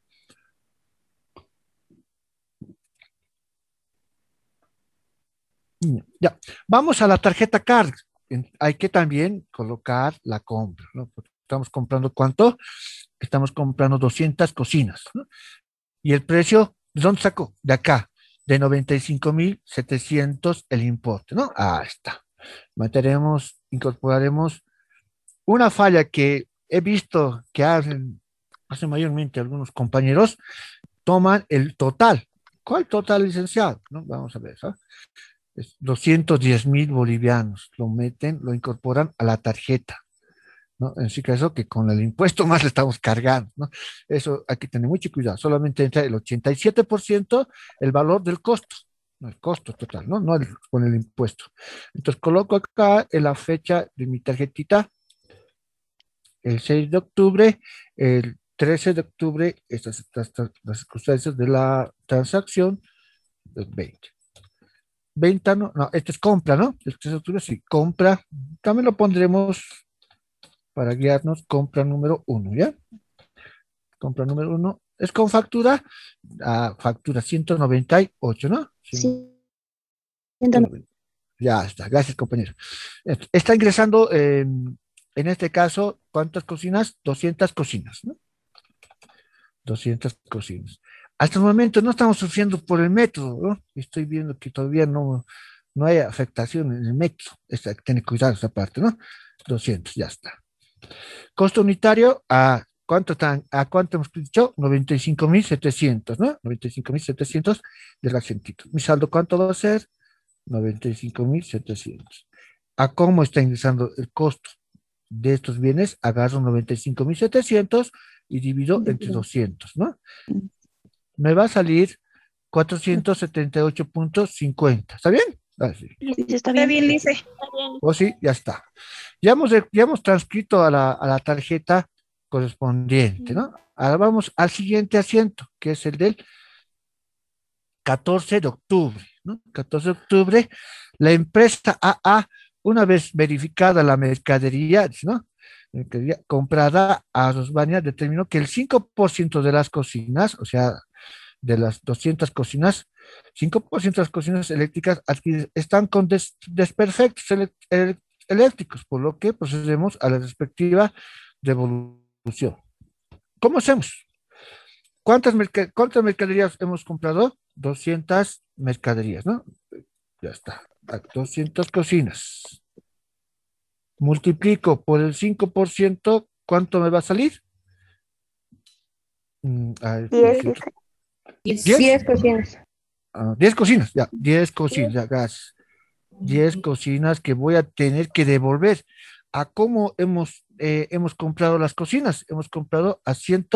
Ya, vamos a la tarjeta card. Hay que también colocar la compra, ¿no? Porque estamos comprando ¿cuánto? Estamos comprando doscientas cocinas, ¿no? Y el precio, ¿de dónde sacó? De acá, de noventa y cinco mil setecientos el importe, ¿no? Ahí está. Meteremos, incorporaremos una falla que he visto que hacen, hacen mayormente algunos compañeros, toman el total. ¿Cuál total, licenciado? ¿No? Vamos a ver, ¿sabes? Es doscientos diez mil bolivianos. Lo meten, lo incorporan a la tarjeta, ¿no? En sí caso que con el impuesto más le estamos cargando, ¿no? Eso hay que tener mucho cuidado. Solamente entra el ochenta y siete por ciento el valor del costo, no el costo total, ¿no? No el- con el impuesto. Entonces coloco acá en la fecha de mi tarjetita, el seis de octubre, el trece de octubre, estas, estas, estas- las circunstancias de la transacción, el veinte. Venta, no, no, esto es compra, ¿no? El tres de octubre sí, compra. También lo pondremos para guiarnos, compra número uno, ¿ya? Compra número uno. Es con factura, a factura ciento noventa y ocho, ¿no? Sí, ciento noventa. Ya está, gracias compañero. Está ingresando, eh, en este caso, ¿cuántas cocinas? doscientas cocinas, ¿no? doscientas cocinas. Hasta el momento no estamos sufriendo por el método, ¿no? Estoy viendo que todavía no, no hay afectación en el método. Esta, hay que tener cuidado esa parte, ¿no? doscientos, ya está. Costo unitario, ¿a cuánto están? ¿A cuánto hemos dicho? noventa y cinco mil setecientos, ¿no? noventa y cinco mil setecientos del acentito. ¿Mi saldo cuánto va a ser? noventa y cinco mil setecientos. ¿A cómo está ingresando el costo de estos bienes? Agarro noventa y cinco mil setecientos y divido entre doscientos, ¿no? Me va a salir cuatrocientos setenta y ocho punto cincuenta. ¿Está bien? Así. Sí, está Está bien. bien, dice. O sí, ya está. Ya hemos, ya hemos transcrito a la, a la tarjeta correspondiente, ¿no? Ahora vamos al siguiente asiento, que es el del catorce de octubre, ¿no? catorce de octubre, la empresa A A, una vez verificada la mercadería, ¿no? Mercadería comprada a Rosbania, determinó que el cinco por ciento de las cocinas, o sea, de las doscientas cocinas, cinco por ciento de las cocinas eléctricas adquiridas están con des- desperfectos ele- ele- eléctricos, por lo que procedemos a la respectiva devolución. ¿Cómo hacemos? ¿Cuántas, merca- cuántas mercaderías hemos comprado? doscientas mercaderías, ¿no? Ya está. A doscientas cocinas. Multiplico por el cinco por ciento, ¿cuánto me va a salir? Mm, a ver, Diez. multiplico. diez. ¿diez? Diez cocinas. Ah, diez cocinas, ya, diez cocinas, ya, gas. diez cocinas que voy a tener que devolver. ¿A cómo hemos, eh, hemos comprado las cocinas? Hemos comprado a cien,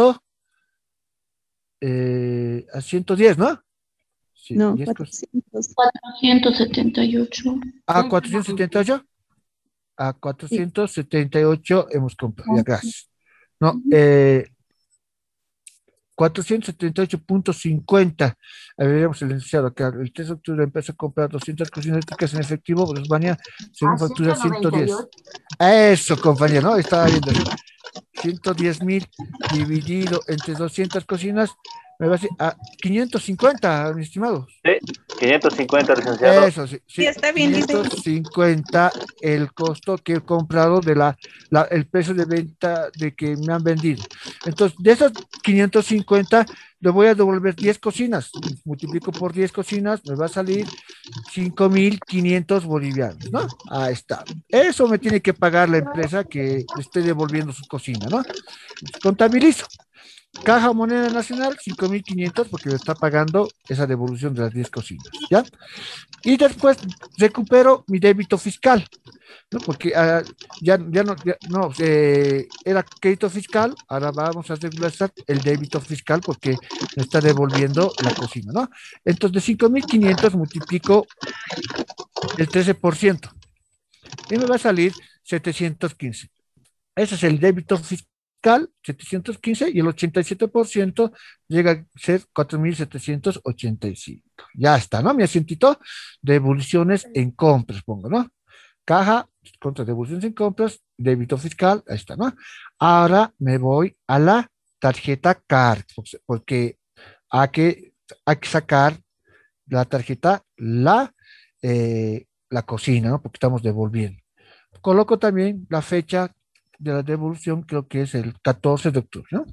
eh, a ciento diez, ¿no? Sí, No, diez cocinas. cuatrocientos. cuatrocientos setenta y ocho. A cuatrocientos setenta y ocho. A Sí. cuatrocientos setenta y ocho hemos comprado, ya, gracias. No, eh, cuatrocientos setenta y ocho punto cincuenta. A ver, veamos el enunciado acá. El tres de octubre empezó a comprar doscientas cocinas eléctricas en efectivo, Brusbania, según factura ciento diez. Eso, compañero, ¿no? Estaba viendo. ciento diez mil dividido entre doscientas cocinas, me va a decir a quinientos cincuenta, mi estimado. Sí, quinientos cincuenta, licenciado. Eso, sí, Sí, sí, está bien, dice. quinientos cincuenta el costo que he comprado de la, la- el precio de venta de que me han vendido. Entonces, de esos quinientos cincuenta, le voy a devolver diez cocinas. Multiplico por diez cocinas, me va a salir cinco mil quinientos bolivianos, ¿no? Ahí está. Eso me tiene que pagar la empresa que le esté devolviendo su cocina, ¿no? Contabilizo. Caja Moneda Nacional, cinco mil quinientos, porque me está pagando esa devolución de las diez cocinas, ¿ya? Y después recupero mi débito fiscal, ¿no? Porque uh, ya, ya no, ya, no eh, era crédito fiscal, ahora vamos a regularizar el débito fiscal porque me está devolviendo la cocina, ¿no? Entonces, de cinco mil quinientos multiplico el trece por ciento y me va a salir setecientos quince. Ese es el débito fiscal, setecientos quince, y el ochenta y siete por ciento llega a ser cuatro mil setecientos ochenta y cinco. Ya está, ¿no? Mi asientito, devoluciones en compras, pongo, ¿no? Caja contra devoluciones en compras, débito fiscal, ahí está, ¿no? Ahora me voy a la tarjeta C A R, porque hay que, hay que sacar la tarjeta, la, eh, la cocina, ¿no? Porque estamos devolviendo. Coloco también la fecha de la devolución, creo que es el catorce de octubre, ¿no?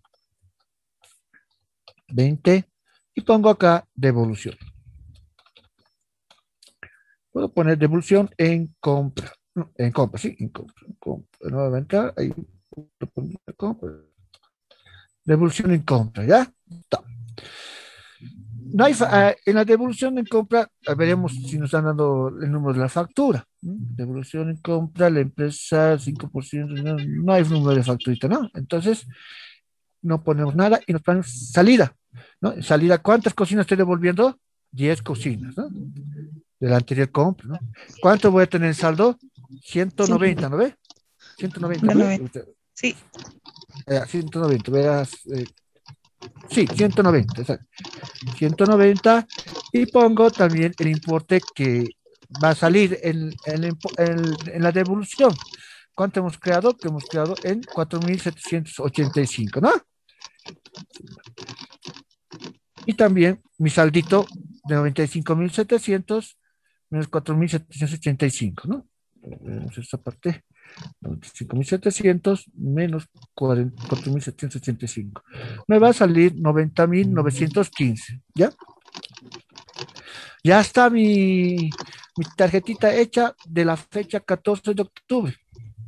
veinte, y pongo acá devolución. Puedo poner devolución en compra, no, en compra, sí, en compra, en compra. Nuevamente, ahí, compra. Devolución en compra, ¿ya? Está. No hay, fa- ah, en la devolución en compra, ah, veremos si nos están dando el número de la factura. ¿No? Devolución en compra, la empresa cinco por ciento, no, no hay número de facturita, ¿no? Entonces, no ponemos nada y nos ponemos salida, ¿no? En salida, ¿cuántas cocinas estoy devolviendo? Diez cocinas, ¿no? De la anterior compra, ¿no? ¿Cuánto voy a tener en saldo? ciento noventa, ¿no ve? ciento noventa, ¿no ve? Usted- Sí, eh, ciento noventa, verás, eh, sí, ciento noventa, exacto. ciento noventa y pongo también el importe que va a salir en, en, el impo- en- en la devolución. ¿Cuánto hemos creado? Que hemos creado en cuatro mil setecientos ochenta y cinco, ¿no? Y también mi saldito de noventa y cinco mil setecientos menos cuatro mil setecientos ochenta y cinco, ¿no? Vemos esta parte. noventa y cinco mil setecientos menos cuatro mil setecientos ochenta y cinco. Me va a salir noventa mil novecientos quince, ¿ya? Ya está mi, mi tarjetita hecha de la fecha catorce de octubre.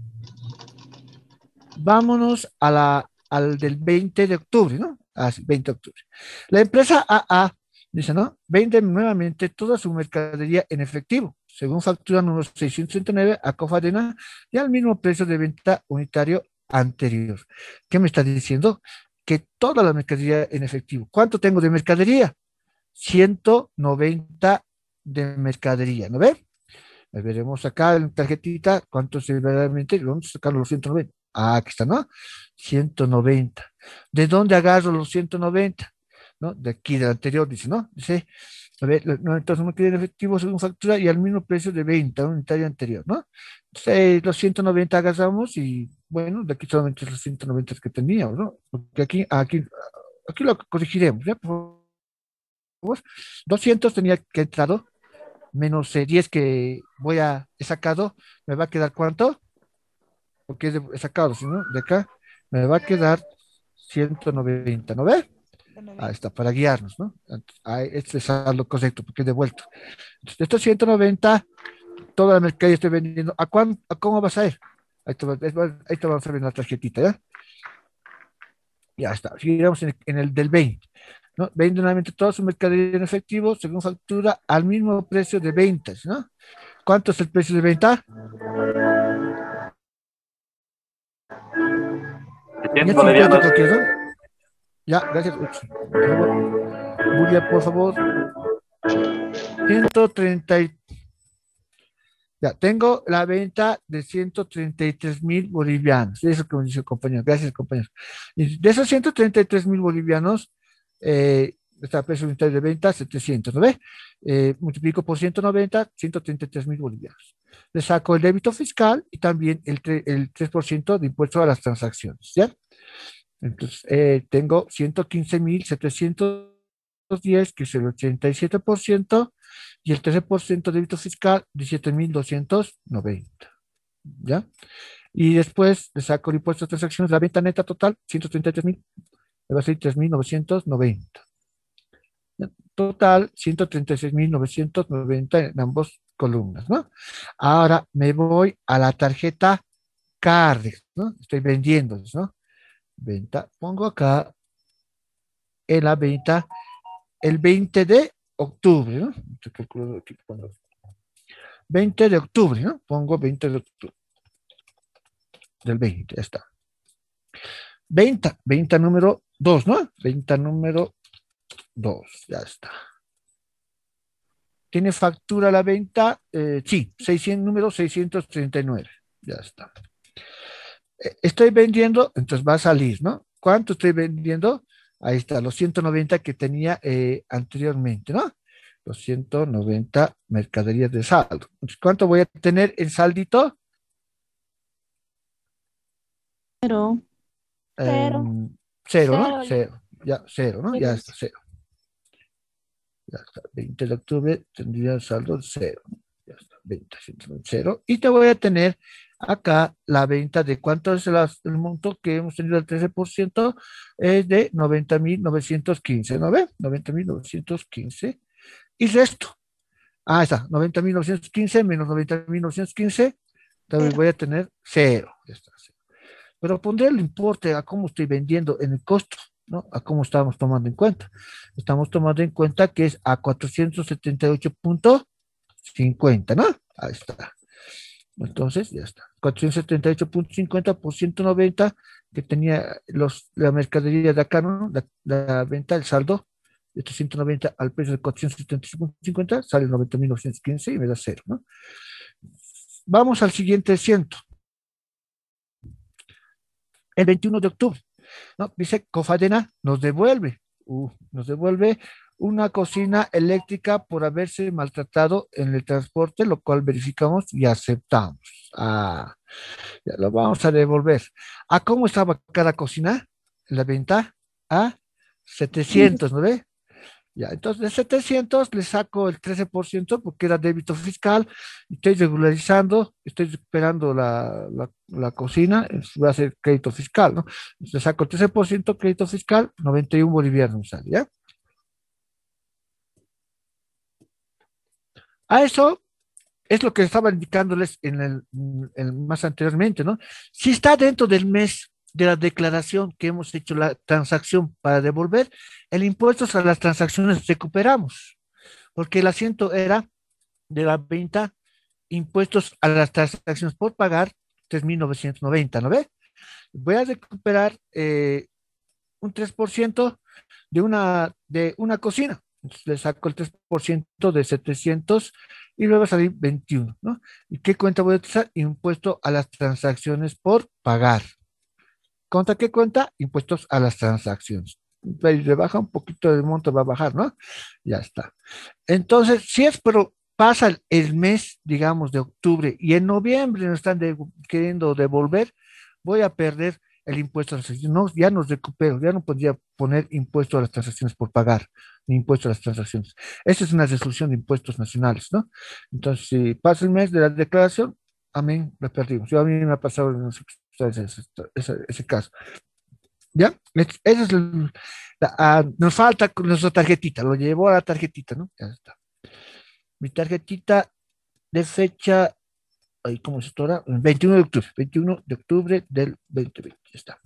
Vámonos a la, al del veinte de octubre, ¿no? Ah, sí, veinte de octubre. La empresa A A dice, ¿no? Vende nuevamente toda su mercadería en efectivo, según factura número seiscientos treinta y nueve a Cofadena y al mismo precio de venta unitario anterior. ¿Qué me está diciendo? Que toda la mercadería en efectivo. ¿Cuánto tengo de mercadería? ciento noventa de mercadería, ¿no ve? Ahí veremos acá en tarjetita cuánto se verdaderamente, vamos a sacar los ciento noventa. Ah, aquí está, ¿no? ciento noventa. ¿De dónde agarro los ciento noventa? ¿No? De aquí, del anterior, dice, ¿no? Dice, a ver, no, entonces no queda en efectivo según factura y al mismo precio de venta unitario anterior, ¿no? Entonces, eh, los ciento noventa agarramos y, bueno, de aquí solamente los ciento noventa que teníamos, ¿no? Porque aquí, aquí, aquí lo corregiremos, ¿ya? Por favor. doscientos tenía que entrado, menos eh, diez que voy a, he sacado, me va a quedar ¿cuánto? Porque es de- he sacado, si no, de acá, me va a quedar ciento noventa, ¿no ve? Ahí está, para guiarnos, ¿no? Ahí, este es lo correcto, porque he devuelto. Entonces, de estos ciento noventa, toda la mercadería estoy vendiendo. ¿A, cuán, a cómo vas a ir? Ahí te, va- ahí te vamos a ver en la tarjetita, ¿ya? Ya está. Sigamos en el, en el del veinte, ¿no? Vende nuevamente toda su mercadería en efectivo, según factura, al mismo precio de ventas, ¿no? ¿Cuánto es el precio de venta? setecientos ciento cincuenta bolivianos. creo que es, ¿no? Ya, gracias. Ups, por favor. Julia, por favor. ciento treinta y Ya, tengo la venta de ciento treinta y tres mil bolivianos. Eso que me dice el compañero. Gracias, compañero. Y de esos ciento treinta y tres mil bolivianos, eh, está el precio unitario de venta, setecientos, ¿no ve? Eh, multiplico por ciento noventa, ciento treinta y tres mil bolivianos. Le saco el débito fiscal y también el, tre- el tres por ciento de impuesto a las transacciones, ¿ya? Entonces, eh, tengo ciento quince mil setecientos diez, que es el ochenta y siete por ciento, y el trece por ciento de débito fiscal, diecisiete mil doscientos noventa, ¿ya? Y después le saco el impuesto de transacciones, la venta neta total, ciento treinta y tres mil, me va a ser tres mil novecientos noventa. ¿Ya? Total, ciento treinta y seis mil novecientos noventa en ambos columnas, ¿no? Ahora me voy a la tarjeta Cardex, ¿no? Estoy vendiendo, ¿no? Venta, pongo acá en la venta el veinte de octubre, ¿no? Estoy calculando aquí, pongo veinte de octubre, ¿no? Pongo veinte de octubre del veinte, ya está. Venta, venta número dos, ¿no? Venta número dos, ya está. ¿Tiene factura la venta? Eh, sí, seiscientos, número seiscientos treinta y nueve, ya está. Eh, estoy vendiendo, entonces va a salir, ¿no? ¿Cuánto estoy vendiendo? Ahí está, los ciento noventa que tenía eh, anteriormente, ¿no? Los ciento noventa mercaderías de saldo. Entonces, ¿cuánto voy a tener en saldito? Pero, Cero. Em, cero, ¿no? Cero. Cero, ya, cero, ¿no? Ya Cero. está, cero. Ya está, veinte de octubre tendría saldo cero. Ya está, venta, cero. Y te voy a tener acá la venta de cuánto es el, el monto que hemos tenido el trece por ciento, es de noventa mil novecientos quince, ¿no ve? noventa mil novecientos quince. Y resto. Ah, está, noventa mil novecientos quince menos noventa mil novecientos quince, también Cero. voy a tener cero. Ya está, cero. Pero pondré el importe a cómo estoy vendiendo en el costo, ¿no? ¿A cómo estamos tomando en cuenta? Estamos tomando en cuenta que es a cuatrocientos setenta y ocho punto cincuenta, ¿no? Ahí está. Entonces, ya está. cuatrocientos setenta y ocho punto cincuenta por ciento noventa que tenía los, la mercadería de acá, ¿no? La, la venta, el saldo de trescientos noventa al precio de cuatrocientos setenta y ocho punto cincuenta sale noventa mil novecientos quince y me da cero, ¿no? Vamos al siguiente ciento. El veintiuno de octubre, ¿no? Dice, Cofadena nos devuelve, uh, nos devuelve una cocina eléctrica por haberse maltratado en el transporte, lo cual verificamos y aceptamos. Ah, ya lo vamos a devolver. ¿A cómo estaba cada cocina? La venta a setecientos, ¿no ve? Ya, entonces de setecientos le saco el trece por ciento porque era débito fiscal, estoy regularizando, estoy recuperando la, la, la cocina, va a ser crédito fiscal, ¿no? Entonces le saco el trece por ciento crédito fiscal, noventa y uno bolivianos sale, ¿ya? A eso es lo que estaba indicándoles en el, en el más anteriormente, ¿no? Si está dentro del mes de la declaración que hemos hecho la transacción para devolver, el impuesto a las transacciones recuperamos, porque el asiento era de la venta, impuestos a las transacciones por pagar, tres mil novecientos noventa, ¿no ve? Voy a recuperar eh, un tres por ciento de una, de una cocina. Entonces le saco el tres por ciento de setecientos y luego va a salir veintiuno, ¿no? ¿Y qué cuenta voy a utilizar? Impuesto a las transacciones por pagar. ¿Contra qué cuenta? Impuestos a las transacciones. Le baja un poquito el monto, va a bajar, ¿no? Ya está. Entonces, si es, pero pasa el, el mes, digamos, de octubre y en noviembre nos están de, queriendo devolver, voy a perder el impuesto a las transacciones. No, ya no recupero, ya no podría poner impuesto a las transacciones por pagar, ni impuesto a las transacciones. Esa es una resolución de impuestos nacionales, ¿no? Entonces, si pasa el mes de la declaración, amén, la perdimos. Yo a mí me ha pasado en ese, ese, ese, ese caso. ¿Ya? Es- Esa es el- la- ah, nos falta con nuestra tarjetita, lo llevo a la tarjetita, ¿no? Ya está. Mi tarjetita de fecha, ay, ¿cómo se ahora? veintiuno de octubre, veintiuno de octubre del dos mil veinte, ya está.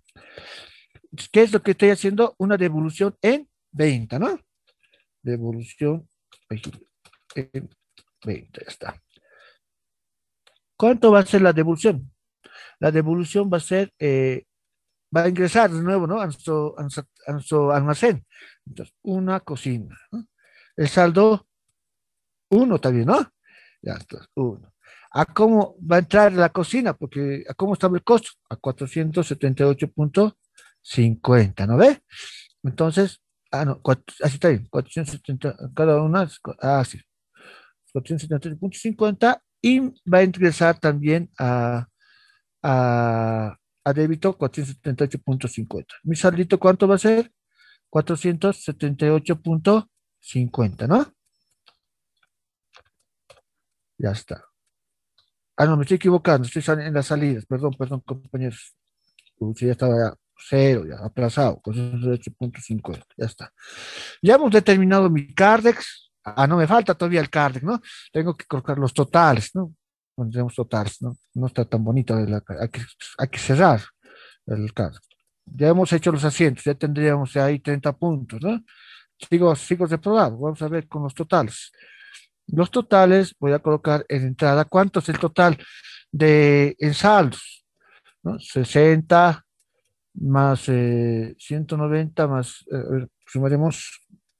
¿Qué es lo que estoy haciendo? Una devolución en venta, ¿no? Devolución ay, en venta, ya está. ¿Cuánto va a ser la devolución? La devolución va a ser, eh, va a ingresar de nuevo, ¿no? A nuestro, a nuestro, a nuestro almacén. Entonces, una cocina, ¿no? El saldo, uno también, ¿no? Ya está, uno. ¿A cómo va a entrar la cocina? Porque ¿a cómo estaba el costo? A cuatrocientos setenta y ocho punto cincuenta, ¿no ve? Entonces, ah, no, cuatro- así está bien, cuatrocientos setenta, cada una, es cu- ah, sí, cuatrocientos setenta y ocho punto cincuenta y va a ingresar también a, a, a débito cuatrocientos setenta y ocho punto cincuenta. ¿Mi saldito cuánto va a ser? cuatrocientos setenta y ocho punto cincuenta, ¿no? Ya está. Ah, no, me estoy equivocando, estoy sal- en las salidas, perdón, perdón, compañeros. Uy, sí, ya estaba ya cero, ya aplazado, cuatrocientos ocho punto cincuenta, ya está. Ya hemos determinado mi Cardex. Ah, no me falta todavía el Cardex, ¿no? Tengo que colocar los totales, ¿no? Pondremos totales, ¿no? No está tan bonito, la- hay que, hay que cerrar el Cardex. Ya hemos hecho los asientos, ya tendríamos ahí treinta puntos, ¿no? Sigo, sigo reprobado, vamos a ver con los totales. Los totales voy a colocar en entrada. ¿Cuánto es el total de en saldos? ¿No? sesenta más eh, ciento noventa más, eh, a ver, sumaremos,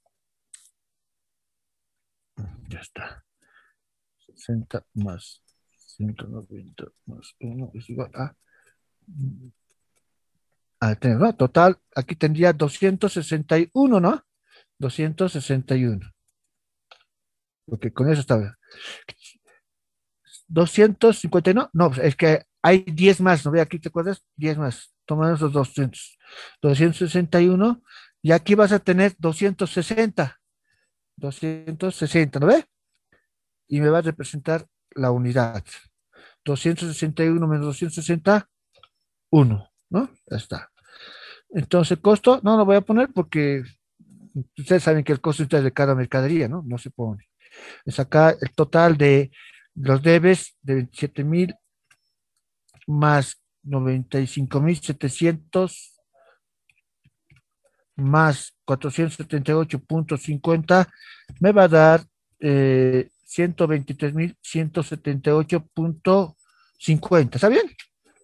ya está, sesenta más ciento noventa más uno es igual a, a tener, ¿no? Total, aquí tendría doscientos sesenta y uno, ¿no? doscientos sesenta y uno, porque con eso está. doscientos cincuenta, no, no, es que hay diez más, ¿no ve? Aquí te acuerdas, diez más, toma esos doscientos, doscientos sesenta y uno, y aquí vas a tener doscientos sesenta, doscientos sesenta, ¿no ve? Y me va a representar la unidad, doscientos sesenta y uno menos doscientos sesenta, uno, ¿no? Ya está. Entonces, costo, no lo voy a poner porque ustedes saben que el costo es de cada mercadería, ¿no? No se pone. Es acá el total de los debes de veintisiete mil más noventa y cinco mil setecientos más cuatrocientos setenta y ocho punto cincuenta me va a dar eh, ciento veintitrés mil ciento setenta y ocho punto cincuenta. ¿Está bien?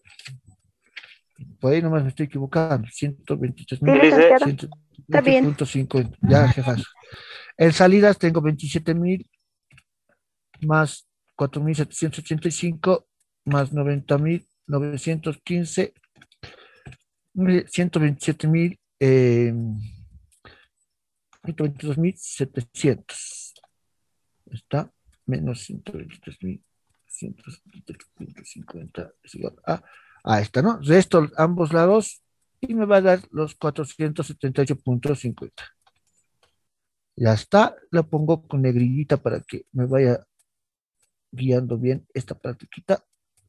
Por ahí nomás me estoy equivocando. ciento veintitrés mil ¿Qué dice? Está bien. punto cincuenta. Ya, jefas. En salidas tengo veintisiete mil más cuatro mil setecientos ochenta y cinco más noventa mil novecientos quince, ciento veintisiete mil, eh, ciento veintidós mil setecientos. Está menos ciento veintitrés mil ciento setenta y ocho punto cincuenta es igual a, a esta, ¿no? Resto ambos lados y me va a dar los cuatrocientos setenta y ocho punto cincuenta. Ya está, la pongo con negrillita para que me vaya guiando bien esta practiquita.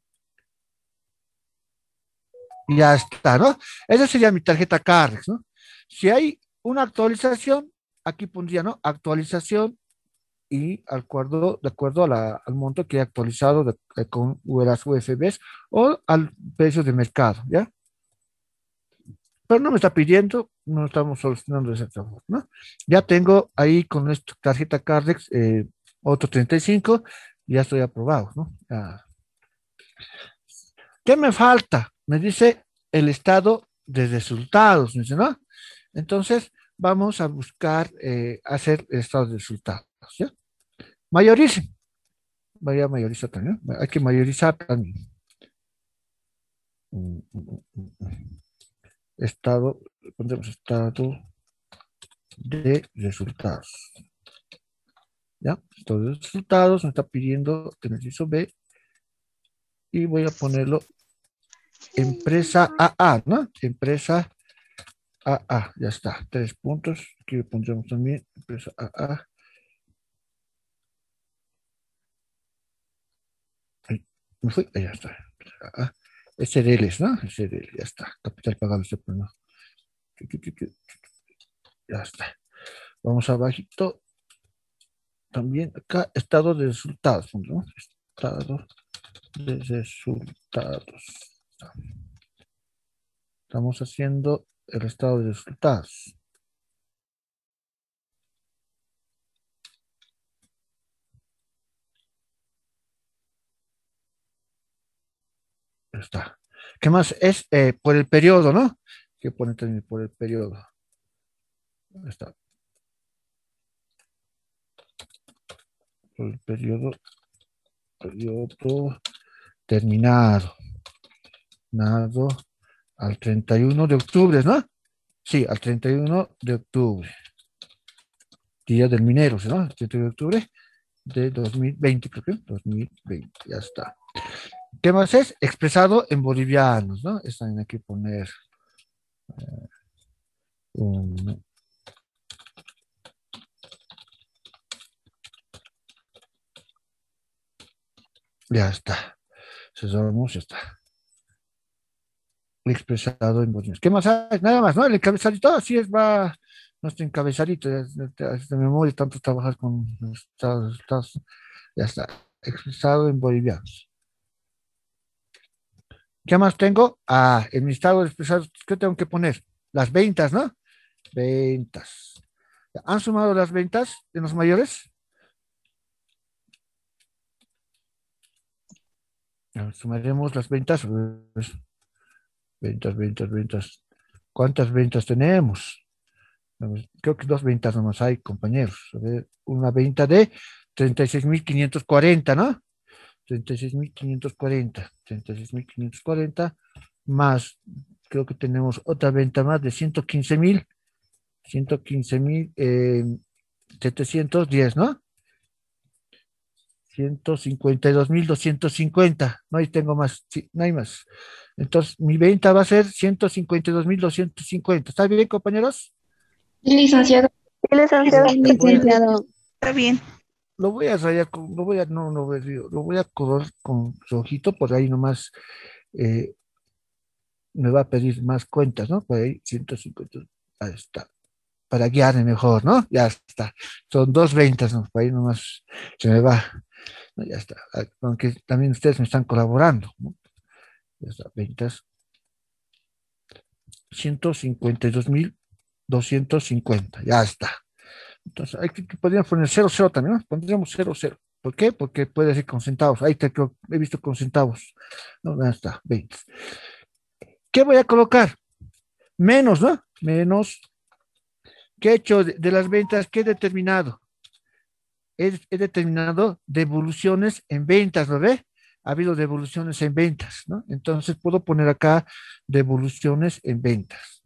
Ya está, ¿no? Esa sería mi tarjeta Carrex, ¿no? Si hay una actualización, aquí pondría, ¿no? Actualización y al acuerdo, de acuerdo a la, al monto que he actualizado de, de, con las U F Bs o al precio de mercado, ¿ya? Pero no me está pidiendo, no estamos solucionando ese trabajo, ¿no? Ya tengo ahí con esta tarjeta Cardex eh, otro treinta y cinco, ya estoy aprobado, ¿no? Ya. ¿Qué me falta? Me dice el estado de resultados, ¿no? Entonces, vamos a buscar eh, hacer el estado de resultados, ¿ya? Mayorice. Voy a mayorizar también. Hay que mayorizar también. Estado, pondremos estado de resultados. ¿Ya? Estado de resultados, me está pidiendo el inciso B y voy a ponerlo empresa A A, ¿no? Empresa A A, ya está. Tres puntos. Aquí le pondremos también empresa A A. Ahí, me fui, ahí ya está. A A. S D Ls, ¿no? S D L, ya está. Capital pagado, este pues, ¿no? Ya está. Vamos abajito. También acá, estado de resultados, ¿no? Estado de resultados. Estamos haciendo el estado de resultados. Ya está. ¿Qué más? Es eh, por el periodo, ¿no? Que pone también por el periodo. Ya está. Por el periodo, periodo terminado. Terminado al treinta y uno de octubre, ¿no? Sí, al treinta y uno de octubre. Día del minero, ¿no? El treinta y uno de octubre de dos mil veinte, creo que dos mil veinte, ya está. ¿Qué más es? Expresado en bolivianos, ¿no? Están hay que poner eh, un, ya está. Cerramos, ya está. Expresado en bolivianos. ¿Qué más hay? Nada más, ¿no? El encabezadito, así es, va nuestro encabezadito, de, de, de memoria, tanto trabajar con los estados, estados, ya está. Expresado en bolivianos. ¿Qué más tengo? Ah, en mi estado de expresado, ¿qué tengo que poner? Las ventas, ¿no? Ventas. ¿Han sumado las ventas de los mayores? Sumaremos las ventas. Ventas, ventas, ventas. ¿Cuántas ventas tenemos? Creo que dos ventas nomás hay, compañeros. A ver, una venta de treinta y seis mil quinientos cuarenta, ¿no? treinta y seis mil quinientos cuarenta. treinta y seis mil quinientos cuarenta más, creo que tenemos otra venta más de ciento quince mil. ciento quince mil setecientos diez, ¿no? ciento cincuenta y dos mil doscientos cincuenta. No, ahí tengo más, sí, no hay más. Entonces, mi venta va a ser ciento cincuenta y dos mil doscientos cincuenta. ¿Está bien, compañeros? Licenciado. Sí, licenciado. Sí, licenciado. Está bien. Lo voy a rayar con, lo voy a, no, no, lo voy a colorar con rojito, por ahí nomás eh, me va a pedir más cuentas, ¿no? Por ahí, ciento cincuenta, ahí está. Para guiarme mejor, ¿no? Ya está. Son dos ventas, ¿no? Por ahí nomás se me va. No, ya está. Aunque también ustedes me están colaborando, ¿no? Ya está. Ventas. ciento cincuenta y dos mil doscientos cincuenta, ya está. Entonces, hay que, podríamos poner cero cero también, ¿no? Pondríamos cero cero. ¿Por qué? Porque puede ser con centavos. Ahí te, creo- he visto con centavos. No, ya está, veinte. ¿Qué voy a colocar? Menos, ¿no? Menos. ¿Qué he hecho de, de las ventas? ¿Qué he determinado? He, he determinado devoluciones en ventas, ¿lo ve? Ha habido devoluciones en ventas, ¿no? Entonces puedo poner acá devoluciones en ventas.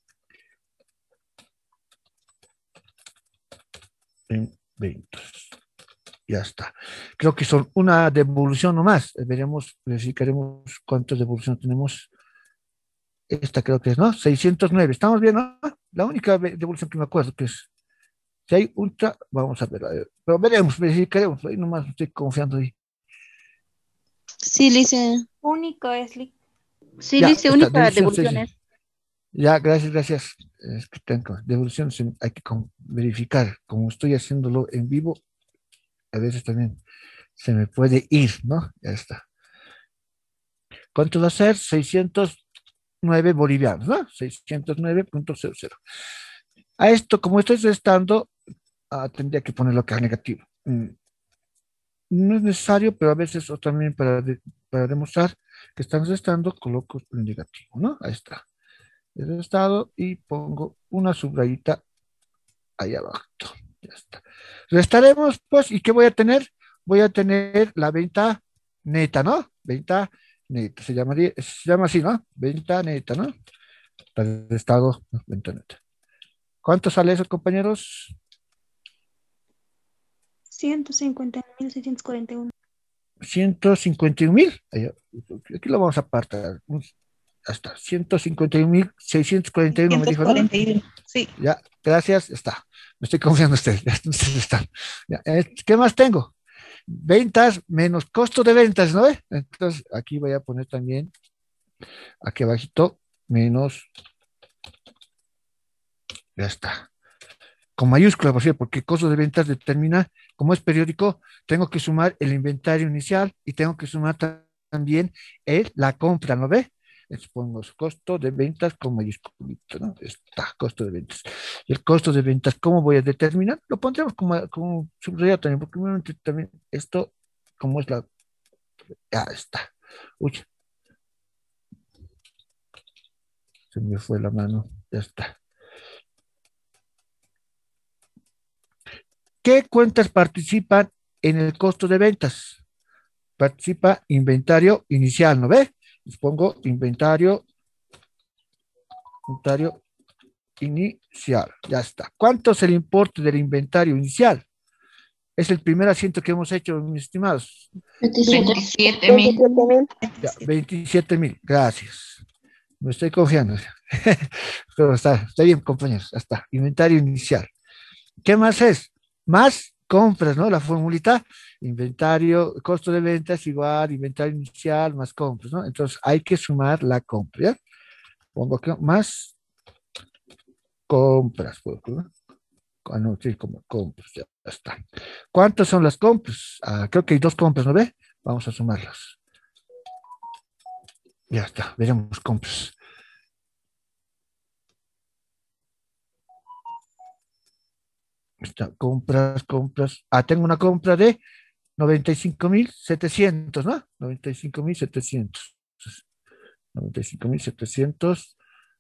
En ventas. Ya está. Creo que son una devolución nomás. Veremos, verificaremos cuántas devoluciones tenemos. Esta creo que es, ¿no? seiscientos nueve. ¿Estamos bien, no? La única ve- devolución que me acuerdo que es. Si hay ultra, vamos a ver. A ver. Pero veremos, verificaremos. Ahí nomás estoy confiando ahí. Sí, le hice, Único es li- sí, Ya, le hice está, única devolución, sí, sí. devoluciones. Ya, gracias, gracias. Es que tengo devoluciones, en- hay que con- verificar. Como estoy haciéndolo en vivo, a veces también se me puede ir, ¿no? Ya está. ¿Cuánto va a ser? seiscientos nueve bolivianos, ¿no? seiscientos nueve punto cero cero. A esto, como estoy restando, ah, tendría que ponerlo acá negativo. Mm, No es necesario, pero a veces, o también para, de- para demostrar que están restando, coloco el negativo, ¿no? Ahí está. He restado y pongo una subrayita ahí abajo. Ya está. Restaremos, pues, ¿y qué voy a tener? Voy a tener la venta neta, ¿no? Venta neta, se llamaría, se llama así, ¿no? Venta neta, ¿no? Restado, ¿no? Venta neta. ¿Cuánto sale eso, compañeros? ciento cincuenta mil seiscientos cuarenta y uno. ciento cincuenta y un mil. Aquí lo vamos a apartar. Hasta ciento cincuenta y un mil seiscientos cuarenta y uno me dijo, ¿no? ciento cuarenta y uno. Sí. Ya, gracias, está. Me estoy confiando en usted. Ya, entonces está. Ya, eh, ¿qué más tengo? Ventas menos costo de ventas, ¿no? Entonces, aquí voy a poner también, aquí abajito, menos, ya está. Con mayúscula, por cierto, porque costo de ventas determina, como es periódico, tengo que sumar el inventario inicial y tengo que sumar ta- también el, la compra, ¿no ve? Les pongo su costo de ventas con mayúsculito, ¿no? Está, costo de ventas. Y el costo de ventas, ¿cómo voy a determinar? Lo pondremos como, como subrayado también, porque normalmente también esto, como es la, ya está. Uy, se me fue la mano, ya está. ¿Qué cuentas participan en el costo de ventas? Participa inventario inicial, ¿no ve? Les pongo inventario, inventario inicial, ya está. ¿Cuánto es el importe del inventario inicial? Es el primer asiento que hemos hecho, mis estimados. veintisiete mil. Ya, veintisiete mil, gracias. Me estoy confiando. Pero está, está bien, compañeros, ya está. Inventario inicial. ¿Qué más es? Más compras, ¿no? La formulita, inventario, costo de ventas igual, inventario inicial más compras, ¿no? Entonces hay que sumar la compra, ¿ya? Pongo aquí más compras, pues, ¿no? Ah, no, sí, como compras, ya está. ¿Cuántas son las compras? Ah, creo que hay dos compras, ¿no ve? Vamos a sumarlas. Ya está, veremos compras. Está, compras, compras. Ah, tengo una compra de noventa y cinco mil setecientos, ¿no? noventa y cinco mil setecientos. noventa y cinco mil setecientos.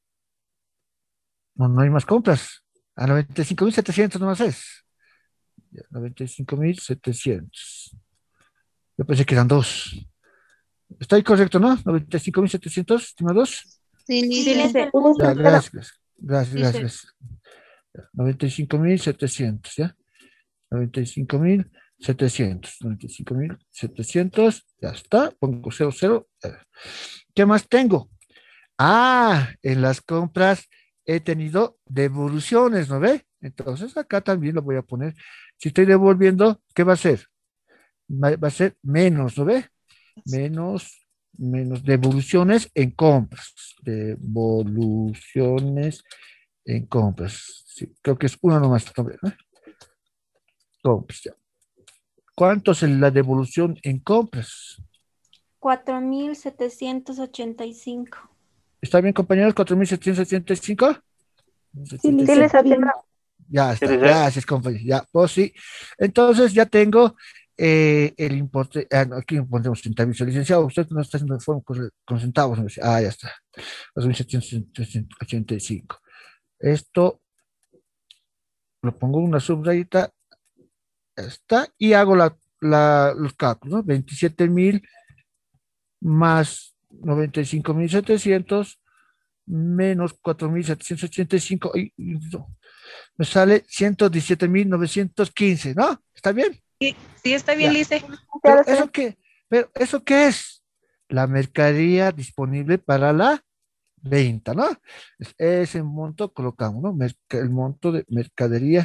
No, no hay más compras. A noventa y cinco mil setecientos nomás es. Ya, noventa y cinco mil setecientos. Yo pensé que eran dos. ¿Está ahí correcto, no? noventa y cinco mil setecientos, estimados. Sí, Sí, dice. listo. Ya, gracias. Gracias, Dice. gracias. noventa y cinco mil setecientos, ¿ya? noventa y cinco mil setecientos. noventa y cinco mil setecientos. Ya está. Pongo cero cero. ¿Qué más tengo? Ah, en las compras he tenido devoluciones, ¿no ve? Entonces acá también lo voy a poner. Si estoy devolviendo, ¿qué va a ser? Va va a ser menos, ¿no ve? Menos, menos devoluciones en compras. Devoluciones en compras. Sí, creo que es una nomás, ¿no ve? ¿no? Compras, ya. ¿Cuánto es la devolución en compras? cuatro mil setecientos ochenta y cinco. ¿Está bien, compañeros? ¿cuatro mil setecientos setenta y cinco? Sí, Sí, les está bien. atiendo. Ya Sí, está, dice. gracias, compañero. Ya, pues sí. Entonces ya tengo eh, el importe. Ah, no, aquí ponemos centavos. Licenciado, usted no está haciendo forma con, con centavos. ¿No? Ah, ya está. dos mil setecientos ochenta y cinco. Esto lo pongo en una subrayita. Ya está. Y hago la, la- los cálculos, ¿no? veintisiete mil más noventa y cinco mil setecientos menos cuatro mil setecientos ochenta y cinco. Y, y no, me sale ciento diecisiete mil novecientos quince, ¿no? ¿Está bien? Sí, sí, está bien, Ya. Lice. Ya Pero lo sé. eso qué, pero eso qué es? La mercadería disponible para la venta, ¿no? Es- Ese monto colocamos, ¿no? Merca- el monto de mercadería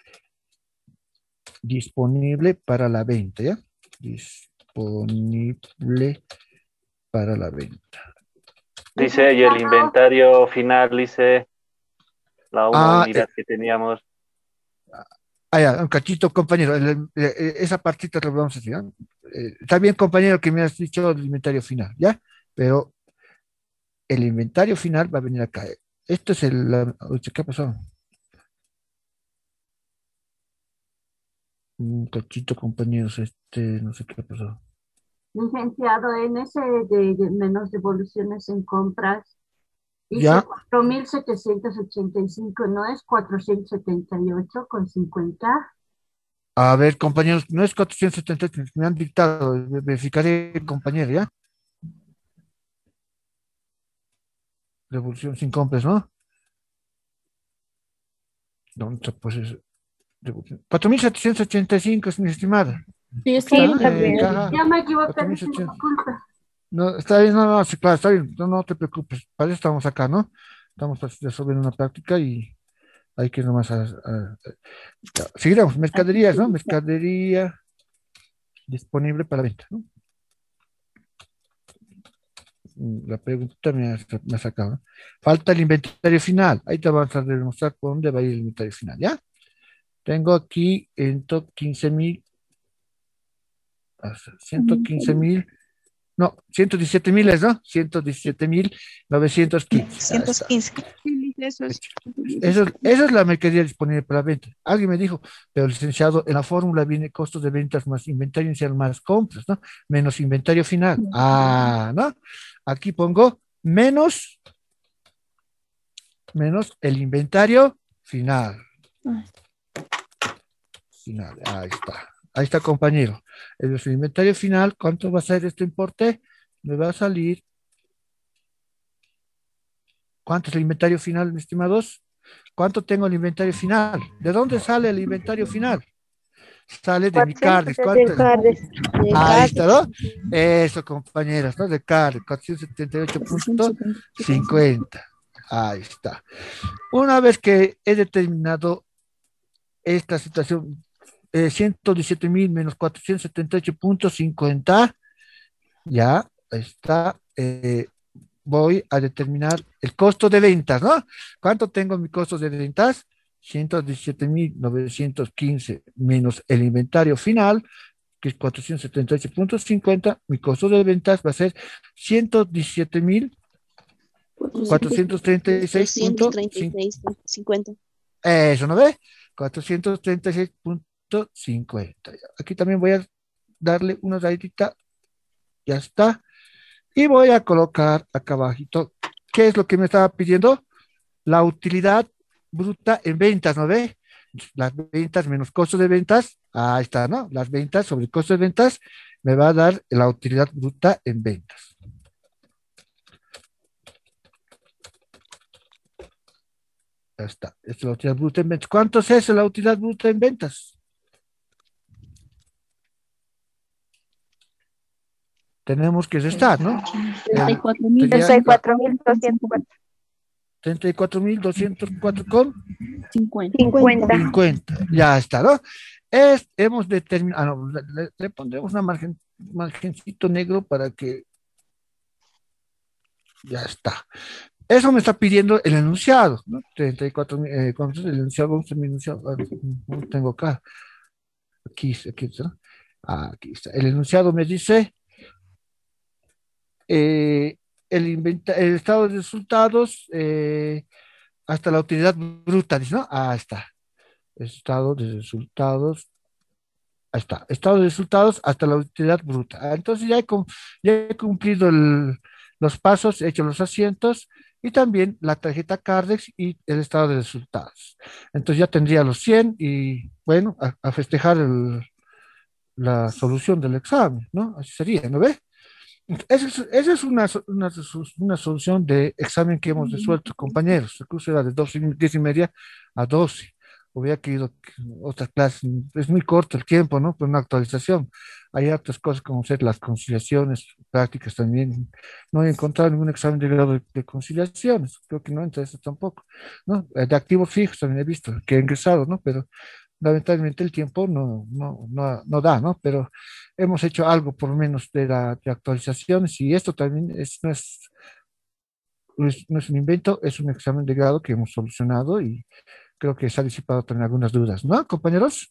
disponible para la venta, ¿ya? Disponible para la venta. Dice, y el inventario final, dice, la una Ah, eh, unidad que teníamos. ah, ya, un cachito, compañero. el- el- eh, esa partita la vamos a hacer, ¿ya? Eh, está bien, compañero, que me has dicho el inventario final, ¿ya? Pero el inventario final va a venir acá. Esto es el... la- uy, ¿qué pasó? Un cachito, compañeros, este, no sé qué pasó. Licenciado, en ese de, de menos devoluciones en compras, dice Ya, cuatro mil setecientos ochenta y cinco, ¿no es cuatrocientos setenta y ocho con cincuenta? a ver, compañeros, no es cuatrocientos setenta y ocho, me han dictado, ve- verificaré, compañero, ¿ya? Revolución sin compras, ¿no? ¿Dónde pues es? Revolución. cuatro mil setecientos ochenta y cinco es mi estimada. Sí, está Sí, ¿Está? está bien. Eh, bien. caja, Ya me equivoqué, dice, cuatro mil setecientos. disculpa. No, está bien, no, no, sí, claro, está bien, no, no te preocupes, para eso estamos acá, ¿no? Estamos resolviendo una práctica y hay que nomás a- a- ya, seguiremos, mercaderías, ¿no? Mercadería disponible para venta, ¿no? Mm, La pregunta me ha, me ha sacado, ¿no? Falta el inventario final. Ahí te vamos a demostrar por dónde va a ir el inventario final, ¿ya? Tengo aquí en top quince mil, ciento quince mil, no, ciento diecisiete miles, ¿no? ciento diecisiete mil novecientos quince. Ahí está. ciento quince. Sí, Lice, eso es. Eso, es- esa es la mercadería disponible para venta. Alguien me dijo, pero licenciado, en la fórmula viene costos de ventas más inventario inicial más compras, ¿no? Menos inventario final. Ah, ¿no? Aquí pongo menos, menos el inventario final. Final. Ahí está. Ahí está, compañero. El inventario final, ¿cuánto va a ser este importe? Me va a salir. ¿Cuánto es el inventario final, mis estimados? ¿Cuánto tengo el inventario final? ¿De dónde sale el inventario final? Sale de mi Cardis. De ¿Cuánto es? Cardes. De Ahí está, Cardes. ¿no? Eso, compañeros, ¿no? De Cardis, cuatrocientos setenta y ocho punto cincuenta. Ahí está. Una vez que he determinado esta situación, eh, ciento diecisiete mil menos cuatrocientos setenta y ocho punto cincuenta, ya está. eh, voy a determinar el costo de ventas, ¿no? ¿Cuánto tengo mi costo de ventas? ciento diecisiete mil novecientos quince menos el inventario final, que es cuatrocientos setenta y ocho punto cincuenta. Mi costo de ventas va a ser ciento diecisiete mil cuatrocientos treinta y seis punto cincuenta. Eso, ¿no ve? cuatrocientos treinta y seis punto cincuenta. Aquí también voy a darle una rayita. Ya está. Y voy a colocar acá abajito. ¿Qué es lo que me estaba pidiendo? La utilidad bruta en ventas, ¿no ve? Las ventas menos costo de ventas. Ahí está, ¿no? Las ventas sobre el costo de ventas me va a dar la utilidad bruta en ventas. Ya está. Esta es la utilidad bruta en ventas. ¿Cuánto es eso, la utilidad bruta en ventas? Tenemos que restar, ¿no? El- sería treinta y cuatro treinta y cuatro mil doscientos cuatro. treinta y cuatro mil doscientos cuatro con cincuenta. cincuenta. Ya está, ¿no? Es, hemos determinado, ah, no, le, le- le pondremos una margen, margencito negro para que ya está. Eso me está pidiendo el enunciado, ¿no? treinta y cuatro mil, eh, ¿cuánto es el enunciado? ¿Dónde está mi enunciado? Ah, no lo tengo acá. Aquí, aquí está. Ah, aquí está. El enunciado me dice eh, el, inventa- el estado de resultados, eh, hasta la utilidad bruta, dice, ¿no? Ah, está. Estado de resultados. Ahí está. Estado de resultados hasta la utilidad bruta. Ah, entonces ya he, cum- ya he cumplido el- los pasos, he hecho los asientos y también la tarjeta Cardex y el estado de resultados. Entonces ya tendría los cien y bueno, a, a festejar el- la solución del examen, ¿no? Así sería, ¿no ve? Esa es, esa es una, so- una, so- una solución de examen que hemos resuelto, compañeros. El curso era de doce, y- diez y media a doce. Hubiera querido que otra clase. Es muy corto el tiempo, ¿no? Por una actualización. Hay otras cosas como ser las conciliaciones prácticas también. No he encontrado ningún examen de grado de, de conciliaciones. Creo que no entra eso tampoco, ¿no? Eh, De activos fijos también he visto que he ingresado, ¿no? Pero lamentablemente el tiempo no, no, no, no da, ¿no? Pero hemos hecho algo por lo menos de, la, de actualizaciones y esto también es, no es, no es, no es un invento, es un examen de grado que hemos solucionado y creo que se ha disipado también algunas dudas, ¿no, compañeros?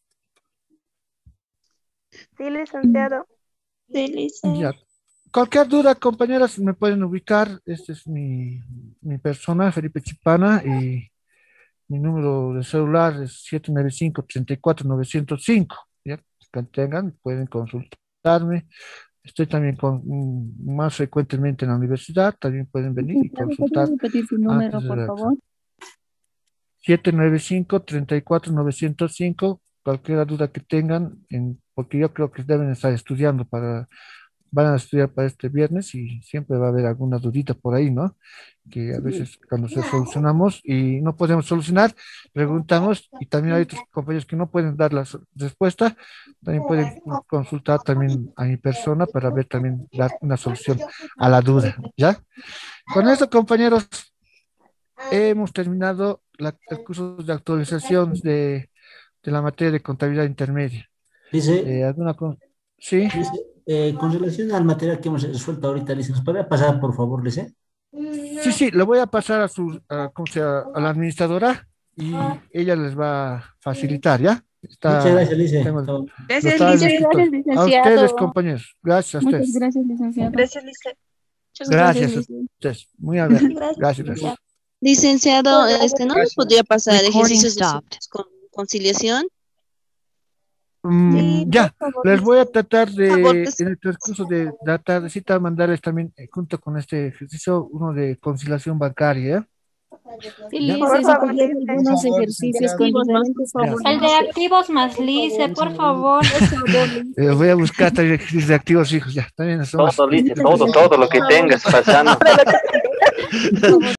Sí, licenciado. Sí, Lisa. Ya. Cualquier duda, compañeros, me pueden ubicar. Este es mi, mi persona, Felipe Chipana, y mi número de celular es siete nueve cinco, tres cuatro nueve cero cinco. ¿Ya? Que tengan, pueden consultarme. Estoy también con, mm, más frecuentemente en la universidad, también pueden venir y Licenciado, consultar ¿podría repetir su antes número, de por la favor? siete nueve cinco, tres cuatro nueve cero cinco, cualquier duda que tengan, en, porque yo creo que deben estar estudiando para, van a estudiar para este viernes y siempre va a haber alguna dudita por ahí, ¿no? Que a veces cuando se solucionamos y no podemos solucionar, preguntamos y también hay otros compañeros que no pueden dar la so- respuesta, también pueden consultar también a mi persona para ver también dar una solución a la duda, ¿ya? Con eso, compañeros, hemos terminado la- el curso de actualización de, de la materia de contabilidad intermedia. Dice, Eh, ¿alguna con- Sí, dice, eh, con relación al material que hemos resuelto ahorita, dice, ¿nos podría pasar, por favor, dice? sí, sí, le voy a pasar a su, a, ¿cómo se llama? A la administradora y ella les va a facilitar, ¿ya? Muchas Está, gracias, dice. tengo, Todo. lo Gracias, está el Lice. Muchas escritor. gracias, A ustedes, licenciado. compañeros, gracias a Muchas ustedes. gracias, licenciado. Gracias, Lice. Muchas gracias, Gracias a licenciado. ustedes. Muy amable. Gracias, Gracias, licenciado. gracias. Licenciado, este, ¿no me Gracias. podría pasar Recording ejercicios de stopped. su- con conciliación? Mm, Sí, por ya, favor, les voy a tratar Por favor, de, pues. en el transcurso de la tardecita, mandarles también, eh, junto con este ejercicio, uno de conciliación bancaria, ¿ya? Sí, ¿Ya? Lice, Por si favor, podría hacer Lice. algunos Por favor, ejercicios con licenciado. diferentes Ya. fórmulas. El de activos más lice, por favor. Eh, voy a buscar también ejercicios de activos fijos, ya, también son más. Todo, Lice, todo, todo lo que tengas pasando. Por favor.